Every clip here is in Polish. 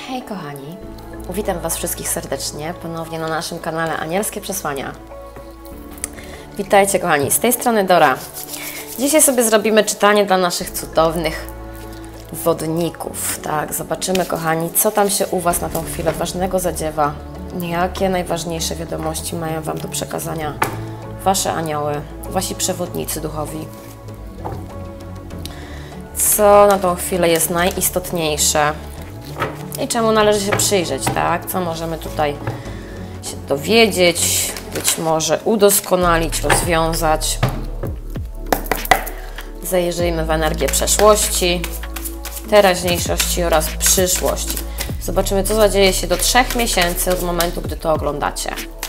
Hej kochani, witam Was wszystkich serdecznie ponownie na naszym kanale Anielskie Przesłania. Witajcie kochani, z tej strony Dora. Dzisiaj sobie zrobimy czytanie dla naszych cudownych wodników. Tak, zobaczymy kochani, co tam się u Was na tą chwilę ważnego zadziewa. Jakie najważniejsze wiadomości mają Wam do przekazania Wasze anioły, Wasi przewodnicy duchowi. Co na tą chwilę jest najistotniejsze i czemu należy się przyjrzeć, tak? Co możemy tutaj się dowiedzieć, być może udoskonalić, rozwiązać. Zajrzyjmy w energię przeszłości, teraźniejszości oraz przyszłości. Zobaczymy, co zadzieje się do 3 miesięcy od momentu, gdy to oglądacie.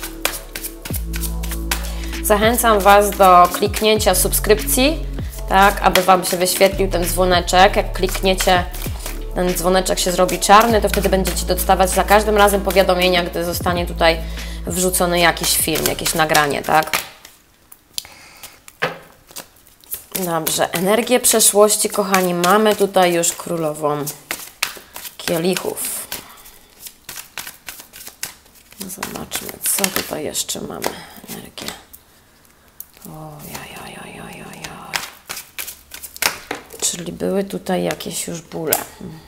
Zachęcam Was do kliknięcia subskrypcji, tak, aby Wam się wyświetlił ten dzwoneczek. Jak klikniecie, ten dzwoneczek się zrobi czarny, to wtedy będziecie dostawać za każdym razem powiadomienia, gdy zostanie tutaj wrzucony jakiś film, jakieś nagranie, tak? Dobrze, energię przeszłości, kochani, mamy tutaj już królową kielichów. Zobaczmy, co tutaj jeszcze mamy. Energię. Czyli były tutaj jakieś już bóle.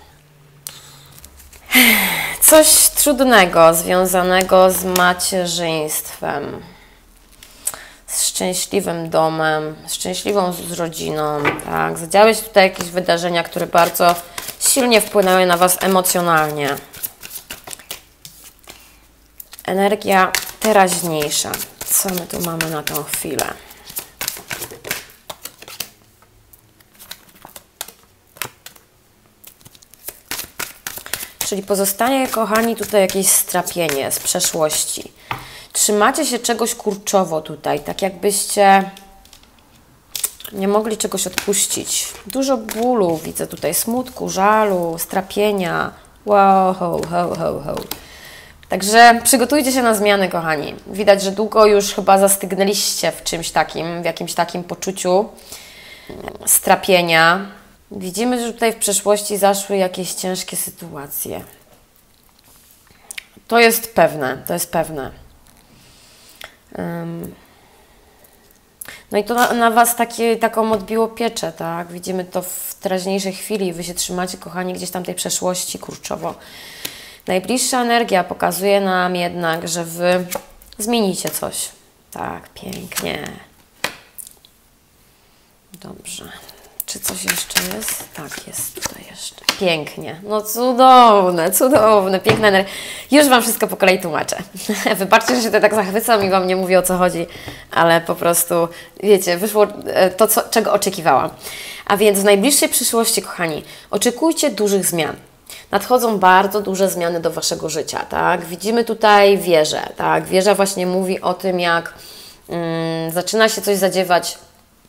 Coś trudnego związanego z macierzyństwem, z szczęśliwym domem, szczęśliwą z rodziną. Tak? Zadziały się tutaj jakieś wydarzenia, które bardzo silnie wpłynęły na Was emocjonalnie. Energia teraźniejsza. Co my tu mamy na tą chwilę? Czyli pozostanie, kochani, tutaj jakieś strapienie z przeszłości. Trzymacie się czegoś kurczowo tutaj, tak jakbyście nie mogli czegoś odpuścić. Dużo bólu widzę tutaj, smutku, żalu, strapienia. Wow, ho. Także przygotujcie się na zmiany, kochani. Widać, że długo już chyba zastygnęliście w czymś takim, w jakimś takim poczuciu strapienia. Widzimy, że tutaj w przeszłości zaszły jakieś ciężkie sytuacje. To jest pewne, to jest pewne. No i to na Was taką odbiło pieczę, tak? Widzimy to w teraźniejszej chwili. Wy się trzymacie, kochani, gdzieś tam tej przeszłości kurczowo. Najbliższa energia pokazuje nam jednak, że Wy zmienicie coś. Tak, pięknie. Dobrze. Czy coś jeszcze jest? Tak, jest tutaj jeszcze. Pięknie. No cudowne, piękna energia. Już Wam wszystko po kolei tłumaczę. Wybaczcie, że się tutaj tak zachwycam i Wam nie mówię, o co chodzi, ale po prostu, wiecie, wyszło to, czego oczekiwałam. A więc w najbliższej przyszłości, kochani, oczekujcie dużych zmian. Nadchodzą bardzo duże zmiany do Waszego życia, tak? Widzimy tutaj wieżę, tak? Wieża właśnie mówi o tym, jak zaczyna się coś zadziewać,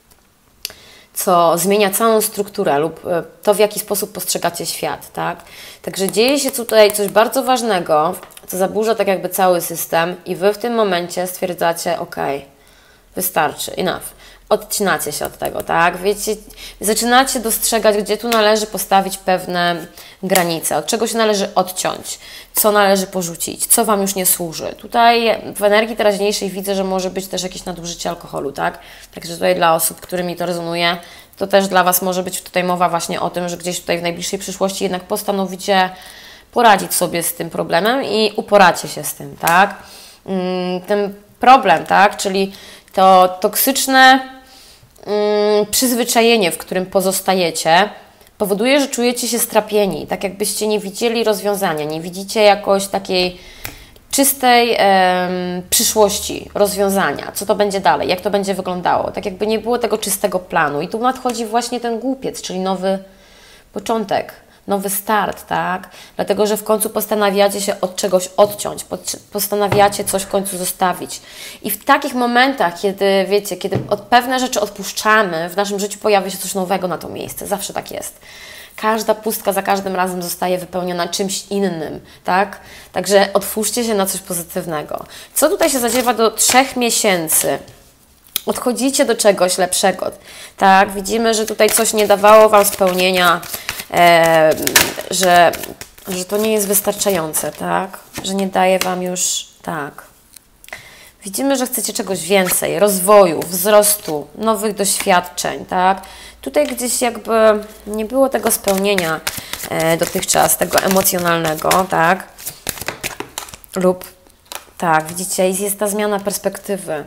co zmienia całą strukturę lub to, w jaki sposób postrzegacie świat, tak? Także dzieje się tutaj coś bardzo ważnego, co zaburza tak jakby cały system i Wy w tym momencie stwierdzacie, ok, wystarczy, enough. Odcinacie się od tego, tak? Wiecie, zaczynacie dostrzegać, gdzie tu należy postawić pewne granice, od czego się należy odciąć, co należy porzucić, co Wam już nie służy. Tutaj w energii teraźniejszej widzę, że może być też jakieś nadużycie alkoholu, tak? Także tutaj dla osób, którymi to rezonuje, to też dla Was może być tutaj mowa właśnie o tym, że gdzieś tutaj w najbliższej przyszłości jednak postanowicie poradzić sobie z tym problemem i uporacie się z tym, tak? Ten problem, tak? Czyli to toksyczne przyzwyczajenie, w którym pozostajecie, powoduje, że czujecie się strapieni, tak jakbyście nie widzieli rozwiązania, nie widzicie jakoś takiej czystej przyszłości, rozwiązania, co to będzie dalej, jak to będzie wyglądało, tak jakby nie było tego czystego planu. I tu nadchodzi właśnie ten głupiec, czyli nowy początek, nowy start, tak? Dlatego, że w końcu postanawiacie się od czegoś odciąć, postanawiacie coś w końcu zostawić. I w takich momentach, kiedy, wiecie, kiedy pewne rzeczy odpuszczamy, w naszym życiu pojawia się coś nowego na to miejsce. Zawsze tak jest. Każda pustka za każdym razem zostaje wypełniona czymś innym, tak? Także otwórzcie się na coś pozytywnego. Co tutaj się zadziewa do 3 miesięcy? Odchodzicie do czegoś lepszego, tak? Widzimy, że tutaj coś nie dawało Wam spełnienia, że że to nie jest wystarczające, tak? Że nie daje Wam już, tak. Widzimy, że chcecie czegoś więcej, rozwoju, wzrostu, nowych doświadczeń, tak? Tutaj gdzieś jakby nie było tego spełnienia dotychczas, tego emocjonalnego, tak? Lub, tak, widzicie, jest ta zmiana perspektywy.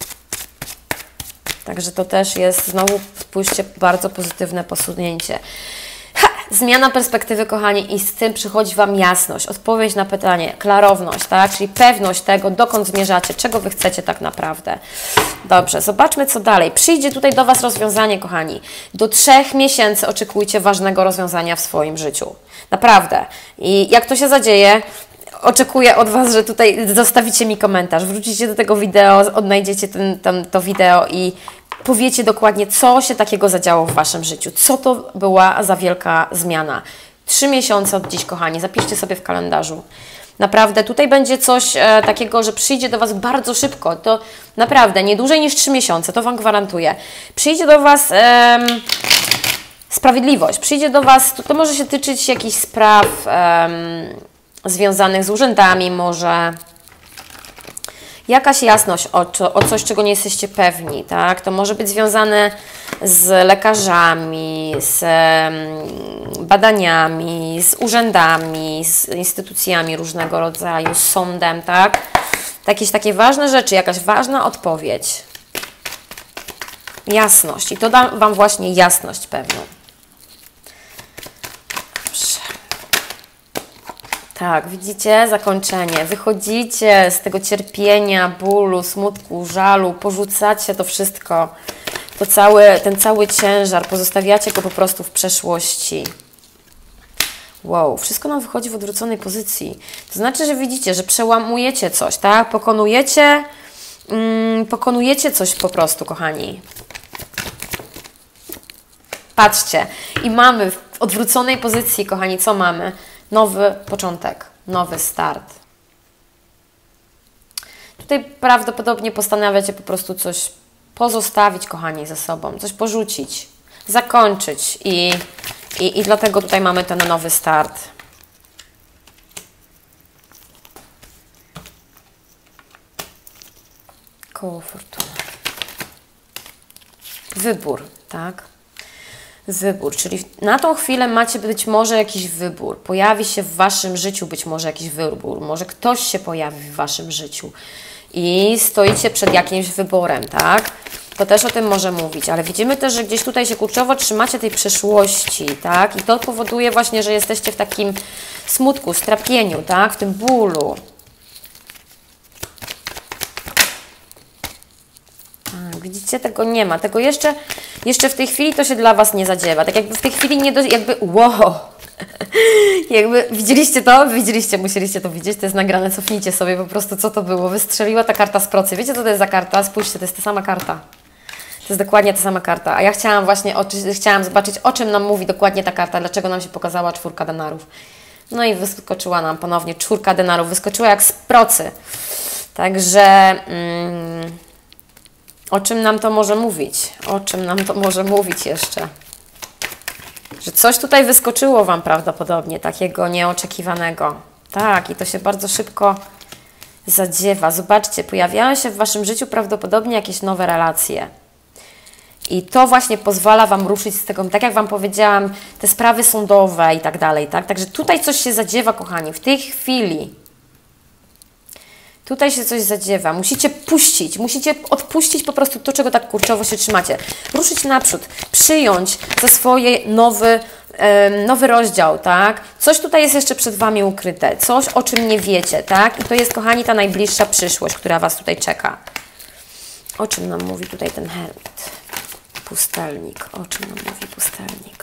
Także to też jest, znowu spójrzcie, bardzo pozytywne posunięcie. Zmiana perspektywy, kochani, i z tym przychodzi Wam jasność, odpowiedź na pytanie, klarowność, tak? Czyli pewność tego, dokąd zmierzacie, czego Wy chcecie tak naprawdę. Dobrze, zobaczmy co dalej. Przyjdzie tutaj do Was rozwiązanie, kochani. Do 3 miesięcy oczekujcie ważnego rozwiązania w swoim życiu. Naprawdę. I jak to się zadzieje, oczekuję od Was, że tutaj zostawicie mi komentarz, wrócicie do tego wideo, odnajdziecie to wideo i powiecie dokładnie, co się takiego zadziało w Waszym życiu. Co to była za wielka zmiana. 3 miesiące od dziś, kochani. Zapiszcie sobie w kalendarzu. Naprawdę, tutaj będzie coś takiego, że przyjdzie do Was bardzo szybko. To naprawdę, nie dłużej niż 3 miesiące, to Wam gwarantuję. Przyjdzie do Was sprawiedliwość. Przyjdzie do Was, to może się tyczyć jakichś spraw związanych z urzędami, może jakaś jasność o coś, czego nie jesteście pewni, tak? To może być związane z lekarzami, z badaniami, z urzędami, z instytucjami różnego rodzaju, z sądem, tak? Jakieś takie ważne rzeczy, jakaś ważna odpowiedź. Jasność. I to da Wam właśnie jasność pewną. Tak, widzicie? Zakończenie. Wychodzicie z tego cierpienia, bólu, smutku, żalu, porzucacie to wszystko, ten cały ciężar, pozostawiacie go po prostu w przeszłości. Wow, wszystko nam wychodzi w odwróconej pozycji. To znaczy, że widzicie, że przełamujecie coś, tak? Pokonujecie coś po prostu, kochani. Patrzcie. I mamy w odwróconej pozycji, kochani, co mamy? Nowy początek, nowy start. Tutaj prawdopodobnie postanawiacie po prostu coś pozostawić, kochani, ze sobą, coś porzucić, zakończyć i dlatego tutaj mamy ten nowy start. Koło fortuny. Wybór, tak? Wybór, czyli na tą chwilę macie być może jakiś wybór, pojawi się w Waszym życiu być może jakiś wybór, może ktoś się pojawi w Waszym życiu i stoicie przed jakimś wyborem, tak? To też o tym może mówić, ale widzimy też, że gdzieś tutaj się kurczowo trzymacie tej przeszłości, tak? I to powoduje właśnie, że jesteście w takim smutku, strapieniu, tak? W tym bólu. Widzicie, tego nie ma. Tego jeszcze w tej chwili to się dla Was nie zadziewa. Tak jakby w tej chwili nie wow! Jakby widzieliście to? Widzieliście, musieliście to widzieć. To jest nagrane, cofnijcie sobie po prostu, co to było. Wystrzeliła ta karta z procy. Wiecie, co to jest za karta? Spójrzcie, to jest ta sama karta. To jest dokładnie ta sama karta. A ja chciałam zobaczyć, o czym nam mówi dokładnie ta karta. Dlaczego nam się pokazała 4 denarów. No i wyskoczyła nam ponownie 4 denarów. Wyskoczyła jak z procy. Także... o czym nam to może mówić? O czym nam to może mówić jeszcze? Że coś tutaj wyskoczyło Wam prawdopodobnie, takiego nieoczekiwanego. Tak, i to się bardzo szybko zadziewa. Zobaczcie, pojawiają się w Waszym życiu prawdopodobnie jakieś nowe relacje. I to właśnie pozwala Wam ruszyć z tego, tak jak Wam powiedziałam, te sprawy sądowe i tak dalej, tak? Także tutaj coś się zadziewa, kochani, w tej chwili. Tutaj się coś zadziewa. Musicie odpuścić po prostu to, czego tak kurczowo się trzymacie. Ruszyć naprzód, przyjąć za swoje nowy rozdział, tak? Coś tutaj jest jeszcze przed Wami ukryte, coś, o czym nie wiecie, tak? I to jest, kochani, ta najbliższa przyszłość, która Was tutaj czeka. O czym nam mówi tutaj ten hermit? Pustelnik. O czym nam mówi pustelnik?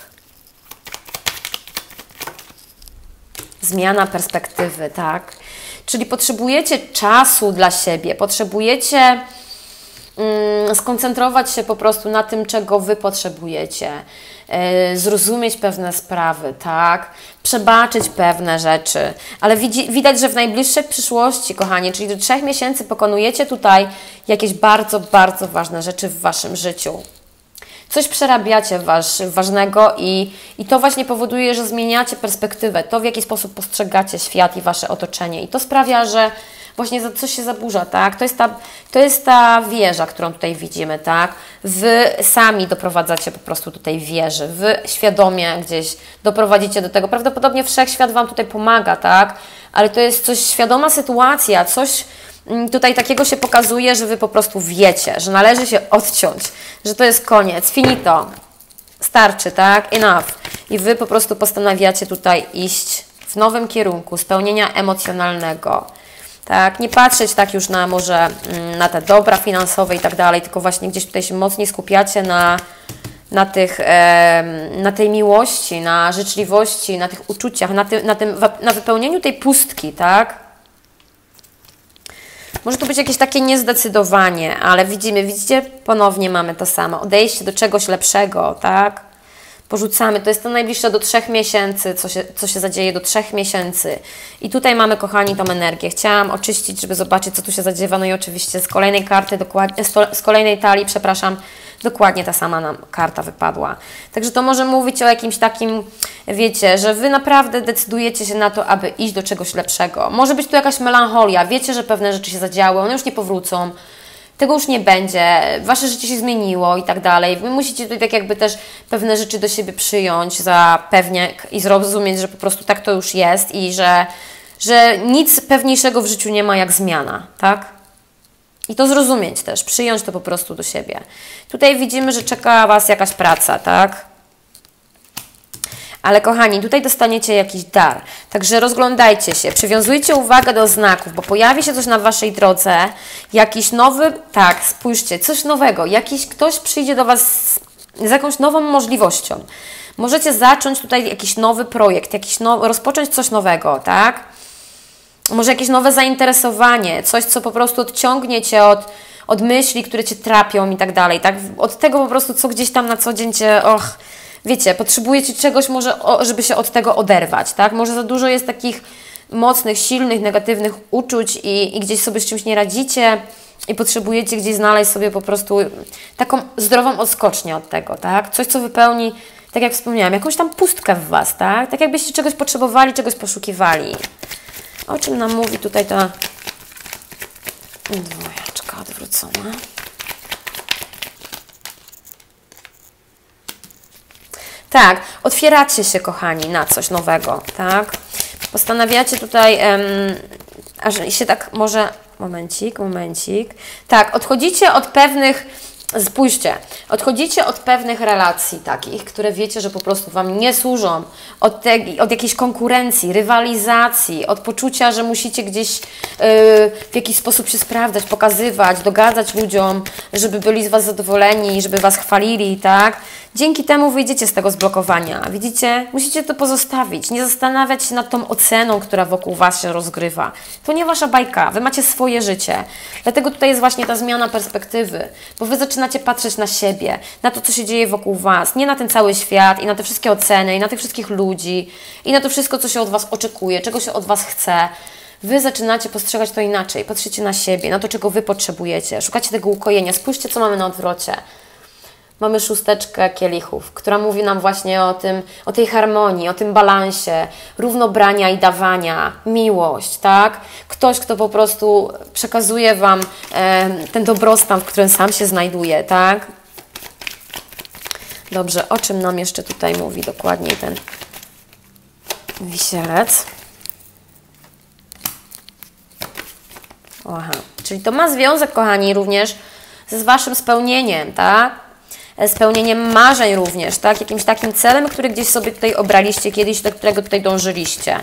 Zmiana perspektywy, tak? Czyli potrzebujecie czasu dla siebie, potrzebujecie skoncentrować się po prostu na tym, czego Wy potrzebujecie, zrozumieć pewne sprawy, tak? Przebaczyć pewne rzeczy, ale widać, że w najbliższej przyszłości, kochani, czyli do 3 miesięcy pokonujecie tutaj jakieś bardzo, bardzo ważne rzeczy w Waszym życiu. Coś przerabiacie ważnego i to właśnie powoduje, że zmieniacie perspektywę, to w jaki sposób postrzegacie świat i Wasze otoczenie. I to sprawia, że właśnie coś się zaburza, tak? To jest ta wieża, którą tutaj widzimy, tak? Wy sami doprowadzacie po prostu do tej wieży. Wy świadomie gdzieś doprowadzicie do tego. Prawdopodobnie wszechświat Wam tutaj pomaga, tak? Ale to jest coś, świadoma sytuacja, coś tutaj takiego się pokazuje, że Wy po prostu wiecie, że należy się odciąć, że to jest koniec, finito, starczy, tak? Enough. I Wy po prostu postanawiacie tutaj iść w nowym kierunku spełnienia emocjonalnego. Tak, nie patrzeć tak już na może na te dobra finansowe i tak dalej, tylko właśnie gdzieś tutaj się mocniej skupiacie na tej miłości, na życzliwości, na tych uczuciach, na wypełnieniu tej pustki, tak? Może to być jakieś takie niezdecydowanie, ale widzicie, ponownie mamy to samo. Odejście do czegoś lepszego, tak? Porzucamy, to jest to najbliższe do 3 miesięcy, co się zadzieje do 3 miesięcy. I tutaj mamy, kochani, tą energię. Chciałam oczyścić, żeby zobaczyć, co tu się zadziewa. No i oczywiście z kolejnej karty, z kolejnej talii, przepraszam, dokładnie ta sama nam karta wypadła. Także to może mówić o jakimś takim, wiecie, że Wy naprawdę decydujecie się na to, aby iść do czegoś lepszego. Może być tu jakaś melancholia. Wiecie, że pewne rzeczy się zadziały, one już nie powrócą. Tego już nie będzie, Wasze życie się zmieniło i tak dalej. Wy musicie tutaj tak jakby też pewne rzeczy do siebie przyjąć za pewniak i zrozumieć, że po prostu tak to już jest i że nic pewniejszego w życiu nie ma jak zmiana, tak? I to zrozumieć też, przyjąć to po prostu do siebie. Tutaj widzimy, że czeka Was jakaś praca, tak? Ale kochani, tutaj dostaniecie jakiś dar. Także rozglądajcie się, przywiązujcie uwagę do znaków, bo pojawi się coś na Waszej drodze, jakiś nowy, tak, spójrzcie, coś nowego, ktoś przyjdzie do Was z jakąś nową możliwością. Możecie zacząć tutaj jakiś nowy projekt, rozpocząć coś nowego, tak? Może jakieś nowe zainteresowanie, coś, co po prostu odciągnie Cię od myśli, które Cię trapią i tak dalej, tak? Od tego po prostu, co gdzieś tam na co dzień Cię, wiecie, potrzebujecie czegoś może, żeby się od tego oderwać, tak? Może za dużo jest takich mocnych, silnych, negatywnych uczuć i gdzieś sobie z czymś nie radzicie i potrzebujecie gdzieś znaleźć sobie po prostu taką zdrową odskocznię od tego, tak? Coś, co wypełni, tak jak wspomniałam, jakąś tam pustkę w Was, tak? Tak jakbyście czegoś potrzebowali, czegoś poszukiwali. O czym nam mówi tutaj ta dwójeczka odwrócona? Tak, otwieracie się, kochani, na coś nowego, tak? Postanawiacie tutaj, aż się tak może, momencik. Tak, odchodzicie od pewnych, spójrzcie, odchodzicie od pewnych relacji takich, które wiecie, że po prostu Wam nie służą, od jakiejś konkurencji, rywalizacji, od poczucia, że musicie gdzieś w jakiś sposób się sprawdzać, pokazywać, dogadzać ludziom, żeby byli z Was zadowoleni, żeby Was chwalili, tak? Dzięki temu wyjdziecie z tego zblokowania. Widzicie? Musicie to pozostawić. Nie zastanawiać się nad tą oceną, która wokół Was się rozgrywa. To nie Wasza bajka. Wy macie swoje życie. Dlatego tutaj jest właśnie ta zmiana perspektywy. Bo Wy zaczynacie patrzeć na siebie, na to, co się dzieje wokół Was. Nie na ten cały świat i na te wszystkie oceny, i na tych wszystkich ludzi, i na to wszystko, co się od Was oczekuje, czego się od Was chce. Wy zaczynacie postrzegać to inaczej. Patrzycie na siebie, na to, czego Wy potrzebujecie. Szukacie tego ukojenia. Spójrzcie, co mamy na odwrocie. Mamy 6 kielichów, która mówi nam właśnie o tej harmonii, o tym balansie, równobrania i dawania, miłość, tak? Ktoś, kto po prostu przekazuje Wam ten dobrostan, w którym sam się znajduje, tak? Dobrze, o czym nam jeszcze tutaj mówi dokładniej ten wisielec? Aha, czyli to ma związek, kochani, również z Waszym spełnieniem, tak? Spełnieniem marzeń również, tak? Jakimś takim celem, który gdzieś sobie tutaj obraliście kiedyś, do którego tutaj dążyliście.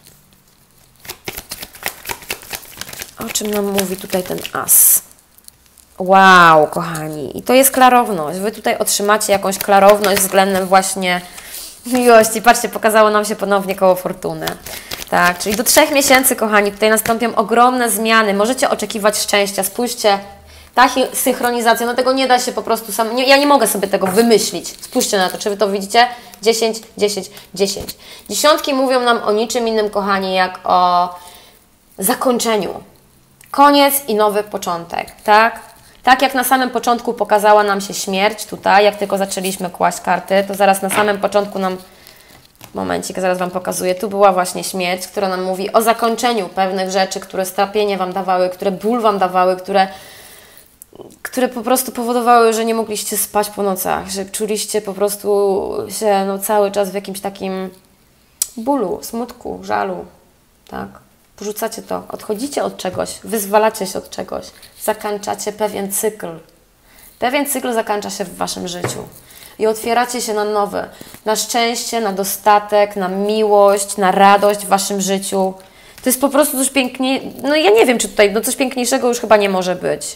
O czym nam mówi tutaj ten as? Wow, kochani. I to jest klarowność. Wy tutaj otrzymacie jakąś klarowność względem właśnie miłości. Patrzcie, pokazało nam się ponownie koło fortuny. Tak, czyli do 3 miesięcy, kochani, tutaj nastąpią ogromne zmiany. Możecie oczekiwać szczęścia. Spójrzcie, ta synchronizacja, no tego nie da się po prostu ja nie mogę sobie tego wymyślić. Spójrzcie na to, czy Wy to widzicie? 10, 10, 10. Dziesiątki mówią nam o niczym innym, kochani, jak o zakończeniu. Koniec i nowy początek, tak? Tak jak na samym początku pokazała nam się śmierć tutaj, jak tylko zaczęliśmy kłaść karty, to zaraz na samym początku nam, momencik, zaraz Wam pokazuję, tu była właśnie śmierć, która nam mówi o zakończeniu pewnych rzeczy, które strapienie Wam dawały, które ból Wam dawały, które po prostu powodowały, że nie mogliście spać po nocach, że czuliście po prostu się cały czas w jakimś takim bólu, smutku, żalu, tak? Porzucacie to, odchodzicie od czegoś, wyzwalacie się od czegoś, zakończacie pewien cykl. Pewien cykl zakończa się w Waszym życiu i otwieracie się na nowe, na szczęście, na dostatek, na miłość, na radość w Waszym życiu. To jest po prostu coś piękniejszego, ja nie wiem, czy tutaj coś piękniejszego już chyba nie może być.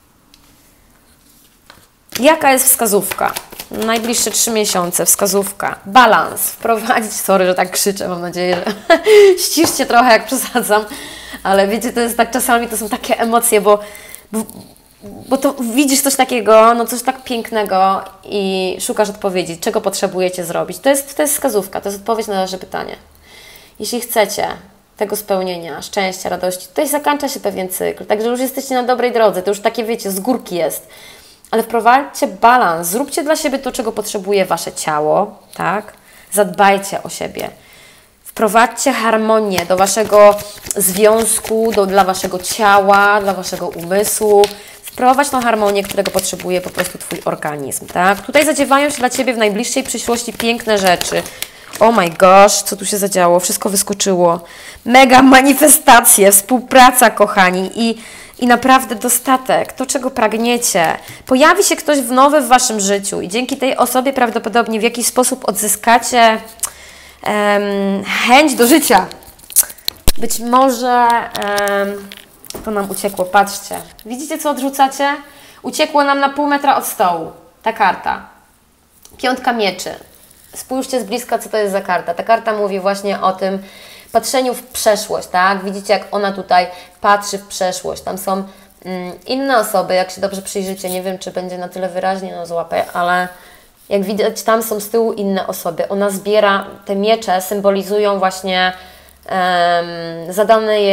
Jaka jest wskazówka? Najbliższe 3 miesiące, wskazówka. Balans, wprowadzić, sorry, że tak krzyczę, mam nadzieję, że ściszcie trochę, jak przesadzam, ale wiecie, to jest tak, czasami to są takie emocje, bo to widzisz coś takiego, coś tak pięknego i szukasz odpowiedzi, czego potrzebujecie zrobić. To jest wskazówka, to jest odpowiedź na nasze pytanie. Jeśli chcecie tego spełnienia, szczęścia, radości, tutaj zakończa się pewien cykl, także już jesteście na dobrej drodze, to już takie, wiecie, z górki jest. Ale wprowadźcie balans, zróbcie dla siebie to, czego potrzebuje Wasze ciało, tak? Zadbajcie o siebie. Wprowadźcie harmonię do Waszego związku, dla Waszego ciała, dla Waszego umysłu. Wprowadź tą harmonię, którego potrzebuje po prostu Twój organizm, tak? Tutaj zadziewają się dla Ciebie w najbliższej przyszłości piękne rzeczy. Oh my gosh, co tu się zadziało? Wszystko wyskoczyło. Mega manifestacje, współpraca, kochani, i naprawdę dostatek, to czego pragniecie. Pojawi się ktoś nowy w Waszym życiu i dzięki tej osobie prawdopodobnie w jakiś sposób odzyskacie chęć do życia. Być może to nam uciekło, patrzcie. Widzicie, co odrzucacie? Uciekło nam na pół metra od stołu. Ta karta. 5 mieczy. Spójrzcie z bliska, co to jest za karta. Ta karta mówi właśnie o tym patrzeniu w przeszłość, tak? Widzicie, jak ona tutaj patrzy w przeszłość. Tam są inne osoby, jak się dobrze przyjrzycie, nie wiem, czy będzie na tyle wyraźnie złapę, ale jak widać, tam są z tyłu inne osoby. Ona zbiera, te miecze symbolizują właśnie zadane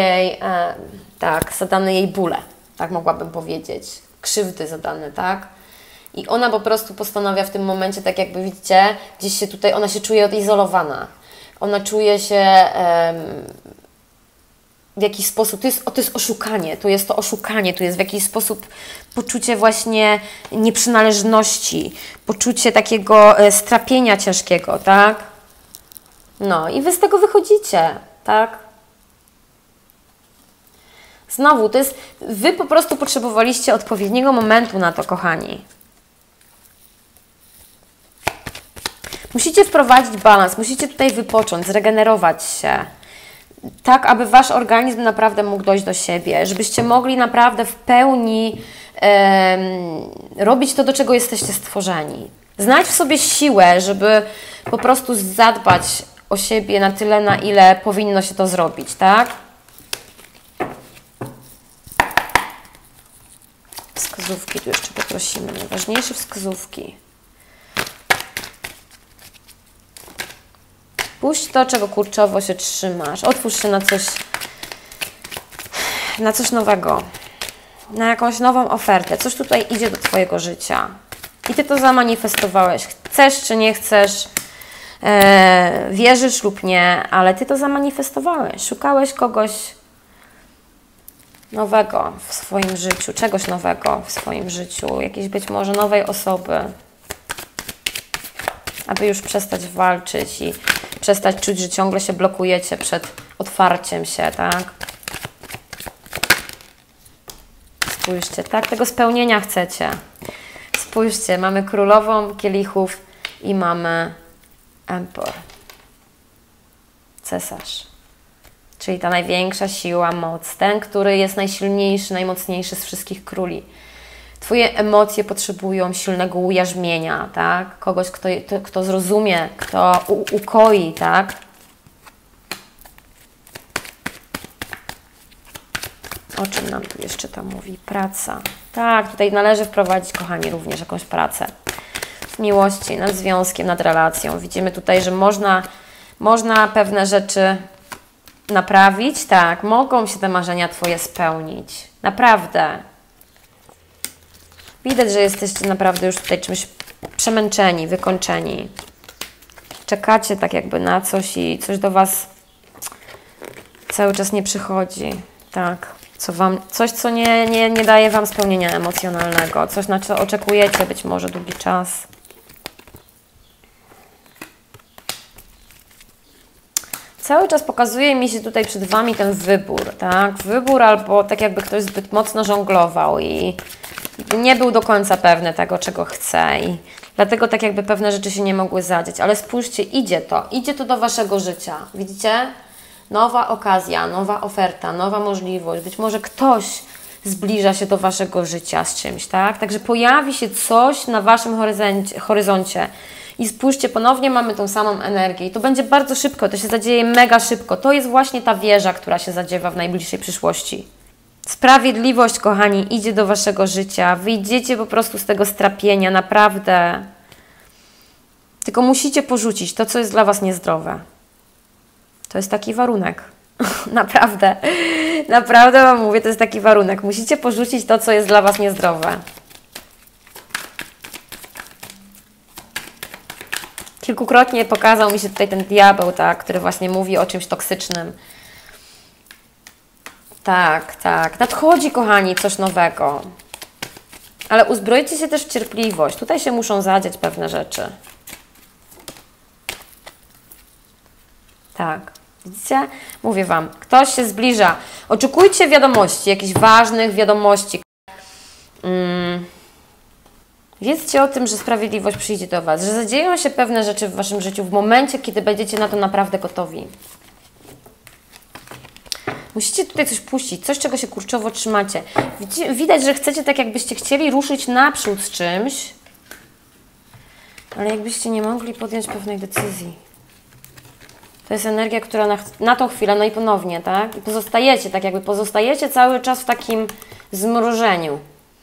jej bóle, tak mogłabym powiedzieć. Krzywdy zadane, tak? I ona po prostu postanawia w tym momencie, tak jakby widzicie, gdzieś się tutaj, ona się czuje odizolowana. Ona czuje się w jakiś sposób, to jest oszukanie, to jest w jakiś sposób poczucie właśnie nieprzynależności, poczucie takiego strapienia ciężkiego, tak? No i Wy z tego wychodzicie, tak? Znowu, Wy po prostu potrzebowaliście odpowiedniego momentu na to, kochani. Musicie wprowadzić balans, musicie tutaj wypocząć, zregenerować się, tak aby Wasz organizm naprawdę mógł dojść do siebie, żebyście mogli naprawdę w pełni robić to, do czego jesteście stworzeni. Znajdź w sobie siłę, żeby po prostu zadbać o siebie na tyle, na ile powinno się to zrobić, tak? Wskazówki tu jeszcze poprosimy, najważniejsze wskazówki. Puść to, czego kurczowo się trzymasz. Otwórz się na coś nowego. Na jakąś nową ofertę. Coś tutaj idzie do Twojego życia. I Ty to zamanifestowałeś. Chcesz czy nie chcesz, wierzysz lub nie, ale Ty to zamanifestowałeś. Szukałeś kogoś nowego w swoim życiu. Czegoś nowego w swoim życiu. Jakiejś być może nowej osoby. Aby już przestać walczyć i przestać czuć, że ciągle się blokujecie przed otwarciem się, tak? Spójrzcie, tak? Tego spełnienia chcecie. Spójrzcie, mamy królową kielichów i mamy Emperor. Cesarz. Czyli ta największa siła, moc. Ten, który jest najsilniejszy, najmocniejszy z wszystkich króli. Twoje emocje potrzebują silnego ujarzmienia, tak? Kogoś, kto zrozumie, kto ukoi, tak? O czym nam tu jeszcze tam mówi? Praca. Tak, tutaj należy wprowadzić, kochani, również jakąś pracę. W miłości, nad związkiem, nad relacją. Widzimy tutaj, że można pewne rzeczy naprawić, tak? Mogą się te marzenia Twoje spełnić. Naprawdę. Widać, że jesteście naprawdę już tutaj czymś przemęczeni, wykończeni. Czekacie tak jakby na coś i coś do Was cały czas nie przychodzi. Tak. Coś, co nie daje Wam spełnienia emocjonalnego. Coś, na co oczekujecie być może długi czas. Cały czas pokazuje mi się tutaj przed Wami ten wybór, tak? Wybór albo tak jakby ktoś zbyt mocno żonglował i nie był do końca pewny tego, czego chce i dlatego tak jakby pewne rzeczy się nie mogły zadziać. Ale spójrzcie, idzie to do Waszego życia. Widzicie? Nowa okazja, nowa oferta, nowa możliwość. Być może ktoś zbliża się do Waszego życia z czymś, tak? Także pojawi się coś na Waszym horyzoncie. I spójrzcie, ponownie mamy tą samą energię i to będzie bardzo szybko, to się zadzieje mega szybko. To jest właśnie ta wieża, która się zadziewa w najbliższej przyszłości. Sprawiedliwość, kochani, idzie do Waszego życia. Wyjdziecie po prostu z tego strapienia, naprawdę. Tylko musicie porzucić to, co jest dla Was niezdrowe. To jest taki warunek. Naprawdę. Naprawdę Wam mówię, to jest taki warunek. Musicie porzucić to, co jest dla Was niezdrowe. Kilkukrotnie pokazał mi się tutaj ten diabeł, tak, który właśnie mówi o czymś toksycznym. Tak, tak. Nadchodzi, kochani, coś nowego. Ale uzbrojcie się też w cierpliwość. Tutaj się muszą zadziać pewne rzeczy. Tak. Widzicie? Mówię Wam, ktoś się zbliża. Oczekujcie wiadomości, jakichś ważnych wiadomości. Wiedzcie o tym, że sprawiedliwość przyjdzie do Was, że zadzieją się pewne rzeczy w Waszym życiu w momencie, kiedy będziecie na to naprawdę gotowi. Musicie tutaj coś puścić, coś, czego się kurczowo trzymacie. Widać, że chcecie tak, jakbyście chcieli ruszyć naprzód z czymś, ale jakbyście nie mogli podjąć pewnej decyzji. To jest energia, która na tą chwilę, no i ponownie, tak? I pozostajecie, tak jakby pozostajecie cały czas w takim zmrożeniu.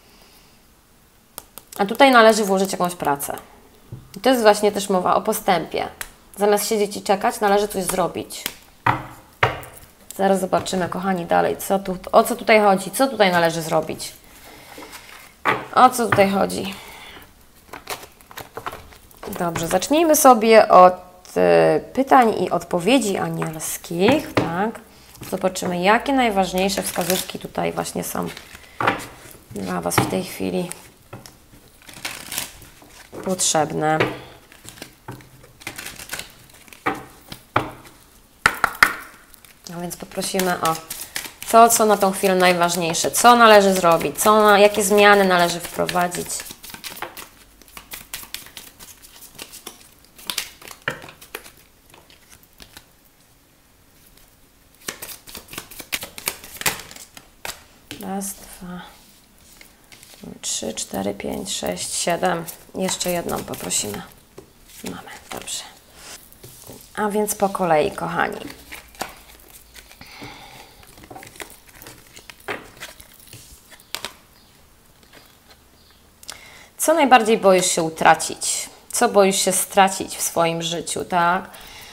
A tutaj należy włożyć jakąś pracę. I to jest właśnie też mowa o postępie. Zamiast siedzieć i czekać, należy coś zrobić. Zaraz zobaczymy, kochani, dalej, o co tutaj chodzi, co tutaj należy zrobić. O co tutaj chodzi? Dobrze, zacznijmy sobie od pytań i odpowiedzi anielskich, tak? Zobaczymy, jakie najważniejsze wskazówki tutaj właśnie są dla Was w tej chwili potrzebne. A więc poprosimy o to, co na tą chwilę najważniejsze, co należy zrobić, jakie zmiany należy wprowadzić. Raz, 2, 3, 4, 5, 6, 7. Jeszcze jedną poprosimy. Mamy, dobrze. A więc po kolei, kochani. Co najbardziej boisz się utracić? Co boisz się stracić w swoim życiu, tak?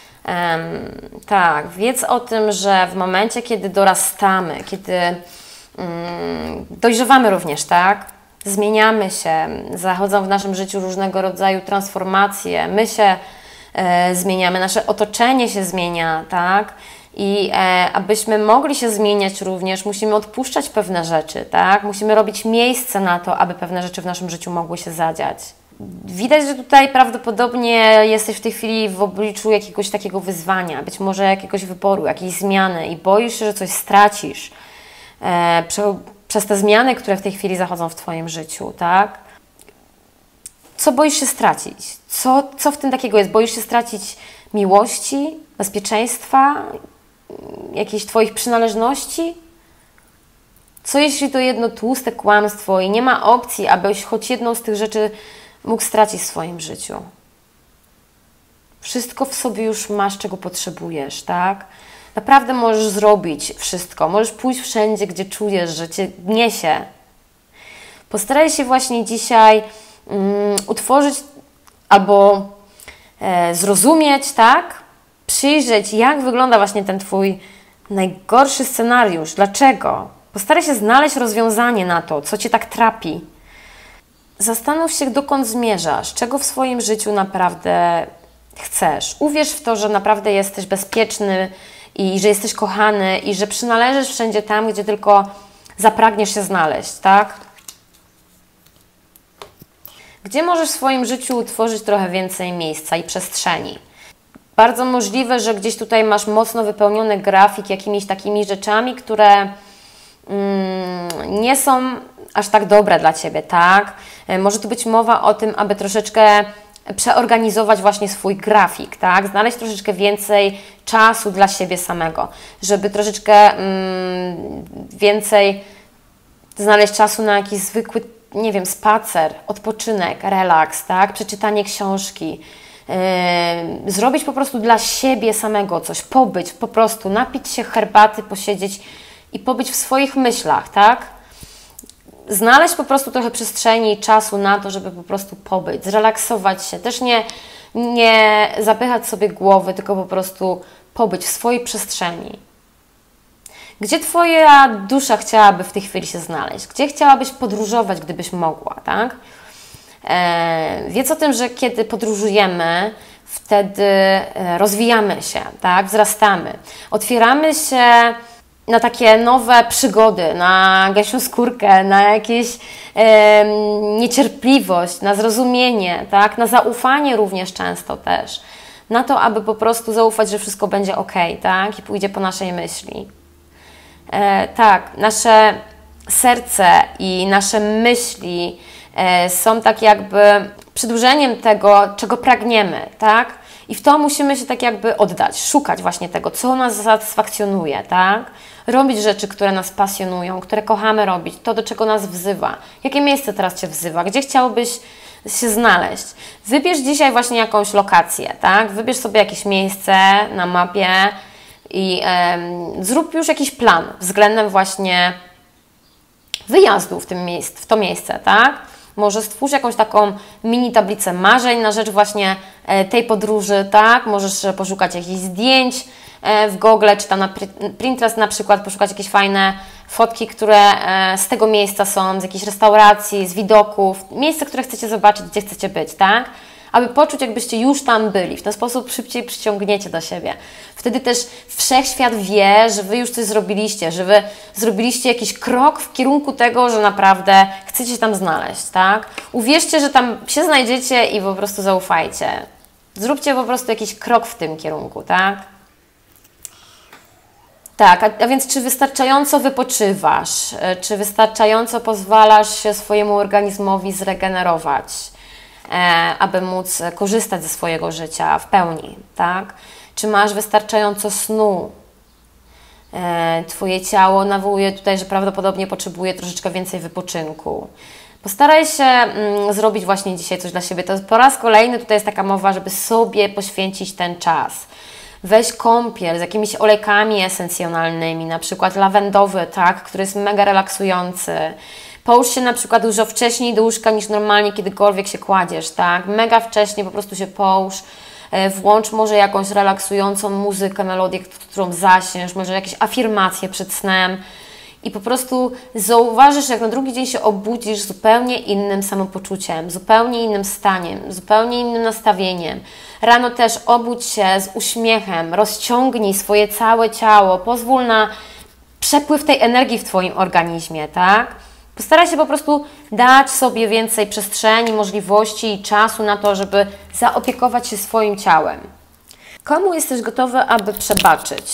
Tak, wiedz o tym, że w momencie, kiedy dorastamy, kiedy dojrzewamy również, tak? Zmieniamy się, zachodzą w naszym życiu różnego rodzaju transformacje, my się zmieniamy, nasze otoczenie się zmienia, tak? I abyśmy mogli się zmieniać również, musimy odpuszczać pewne rzeczy, tak? Musimy robić miejsce na to, aby pewne rzeczy w naszym życiu mogły się zadziać. Widać, że tutaj prawdopodobnie jesteś w tej chwili w obliczu jakiegoś takiego wyzwania, być może jakiegoś wyboru, jakiejś zmiany i boisz się, że coś stracisz przez te zmiany, które w tej chwili zachodzą w Twoim życiu, tak? Co boisz się stracić? Co w tym takiego jest? Boisz się stracić miłości, bezpieczeństwa, jakichś Twoich przynależności? Co jeśli to jedno tłuste kłamstwo i nie ma opcji, abyś choć jedną z tych rzeczy mógł stracić w swoim życiu? Wszystko w sobie już masz, czego potrzebujesz, tak? Naprawdę możesz zrobić wszystko. Możesz pójść wszędzie, gdzie czujesz, że Cię niesie. Postaraj się właśnie dzisiaj utworzyć albo zrozumieć, tak? Przyjrzeć, jak wygląda właśnie ten Twój najgorszy scenariusz. Dlaczego? Postaraj się znaleźć rozwiązanie na to, co Cię tak trapi. zastanów się, dokąd zmierzasz, czego w swoim życiu naprawdę chcesz. Uwierz w to, że naprawdę jesteś bezpieczny i że jesteś kochany i że przynależysz wszędzie tam, gdzie tylko zapragniesz się znaleźć, tak? Gdzie możesz w swoim życiu utworzyć trochę więcej miejsca i przestrzeni. Bardzo możliwe, że gdzieś tutaj masz mocno wypełniony grafik jakimiś takimi rzeczami, które nie są aż tak dobre dla Ciebie, tak? Może tu być mowa o tym, aby troszeczkę przeorganizować właśnie swój grafik, tak? Znaleźć troszeczkę więcej czasu dla siebie samego, żeby troszeczkę więcej znaleźć czasu na jakiś zwykły, nie wiem, spacer, odpoczynek, relaks, tak? Przeczytanie książki, zrobić po prostu dla siebie samego coś, pobyć, po prostu napić się herbaty, posiedzieć i pobyć w swoich myślach, tak? Znaleźć po prostu trochę przestrzeni i czasu na to, żeby po prostu pobyć, zrelaksować się, też nie zapychać sobie głowy, tylko po prostu pobyć w swojej przestrzeni. Gdzie Twoja dusza chciałaby w tej chwili się znaleźć? Gdzie chciałabyś podróżować, gdybyś mogła, tak? Wiedz o tym, że kiedy podróżujemy, wtedy rozwijamy się, tak? Wzrastamy. Otwieramy się na takie nowe przygody, na gęsią skórkę, na jakieś niecierpliwość, na zrozumienie, tak? Na zaufanie również często też. Na to, aby po prostu zaufać, że wszystko będzie ok, tak? I pójdzie po naszej myśli. Tak, nasze serce i nasze myśli są tak jakby przedłużeniem tego, czego pragniemy, tak? I w to musimy się tak jakby oddać, szukać właśnie tego, co nas satysfakcjonuje, tak? Robić rzeczy, które nas pasjonują, które kochamy robić, to, do czego nas wzywa. Jakie miejsce teraz Cię wzywa? Gdzie chciałbyś się znaleźć? Wybierz dzisiaj właśnie jakąś lokację, tak? Wybierz sobie jakieś miejsce na mapie i zrób już jakiś plan względem właśnie wyjazdu w to miejsce, tak? Może stwórz jakąś taką mini tablicę marzeń na rzecz właśnie tej podróży, tak? Możesz poszukać jakichś zdjęć w Google, czy tam na Pinterest na przykład, poszukać jakieś fajne fotki, które z tego miejsca są, z jakiejś restauracji, z widoków, miejsce, które chcecie zobaczyć, gdzie chcecie być, tak? Aby poczuć, jakbyście już tam byli. W ten sposób szybciej przyciągniecie do siebie. Wtedy też wszechświat wie, że Wy już coś zrobiliście, że Wy zrobiliście jakiś krok w kierunku tego, że naprawdę chcecie się tam znaleźć, tak? Uwierzcie, że tam się znajdziecie i po prostu zaufajcie. Zróbcie po prostu jakiś krok w tym kierunku, tak? Tak, a więc czy wystarczająco wypoczywasz? Czy wystarczająco pozwalasz się swojemu organizmowi zregenerować? Aby móc korzystać ze swojego życia w pełni, tak? Czy masz wystarczająco snu? Twoje ciało nawołuje tutaj, że prawdopodobnie potrzebuje troszeczkę więcej wypoczynku. Postaraj się zrobić właśnie dzisiaj coś dla siebie. To po raz kolejny tutaj jest taka mowa, żeby sobie poświęcić ten czas. Weź kąpiel z jakimiś olejkami esencjonalnymi, na przykład lawendowy, tak, który jest mega relaksujący. Połóż się na przykład dużo wcześniej do łóżka niż normalnie kiedykolwiek się kładziesz, tak? Mega wcześnie po prostu się połóż, włącz może jakąś relaksującą muzykę, melodię, którą zaśniesz, może jakieś afirmacje przed snem i po prostu zauważysz, jak na drugi dzień się obudzisz z zupełnie innym samopoczuciem, zupełnie innym staniem, zupełnie innym nastawieniem. Rano też obudź się z uśmiechem, rozciągnij swoje całe ciało, pozwól na przepływ tej energii w Twoim organizmie, tak? Postaraj się po prostu dać sobie więcej przestrzeni, możliwości i czasu na to, żeby zaopiekować się swoim ciałem. Komu jesteś gotowy, aby przebaczyć?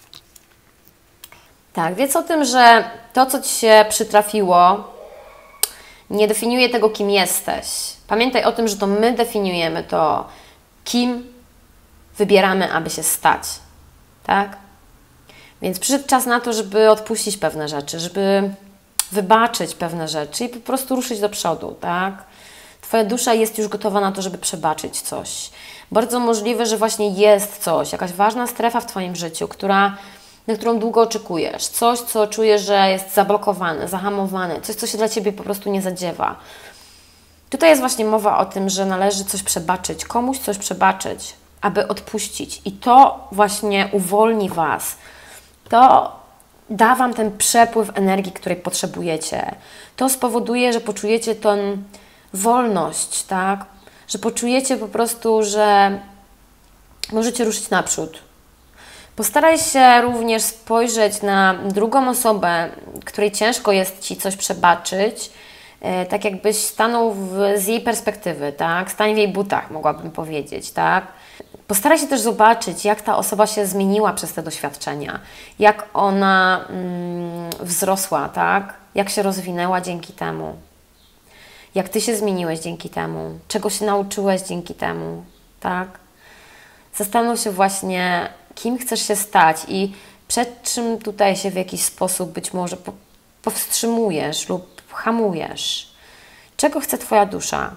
Tak, wiedz o tym, że to, co Ci się przytrafiło, nie definiuje tego, kim jesteś. Pamiętaj o tym, że to my definiujemy to, kim wybieramy, aby się stać. Tak? Więc przyszedł czas na to, żeby odpuścić pewne rzeczy, żeby wybaczyć pewne rzeczy i po prostu ruszyć do przodu, tak? Twoja dusza jest już gotowa na to, żeby przebaczyć coś. Bardzo możliwe, że właśnie jest coś, jakaś ważna strefa w Twoim życiu, na którą długo oczekujesz. Coś, co czujesz, że jest zablokowane, zahamowane, coś, co się dla Ciebie po prostu nie zadziewa. Tutaj jest właśnie mowa o tym, że należy coś przebaczyć, komuś coś przebaczyć, aby odpuścić. I to właśnie uwolni Was. To da Wam ten przepływ energii, której potrzebujecie. To spowoduje, że poczujecie ten wolność, tak? Że poczujecie po prostu, że możecie ruszyć naprzód. Postaraj się również spojrzeć na drugą osobę, której ciężko jest Ci coś przebaczyć, tak jakbyś stanął z jej perspektywy, tak? Stań w jej butach, mogłabym powiedzieć, tak? Postaraj się też zobaczyć, jak ta osoba się zmieniła przez te doświadczenia, jak ona wzrosła, tak? Jak się rozwinęła dzięki temu, jak Ty się zmieniłeś dzięki temu, czego się nauczyłeś dzięki temu, tak? Zastanów się właśnie, kim chcesz się stać i przed czym tutaj się w jakiś sposób być może powstrzymujesz lub hamujesz. Czego chce Twoja dusza?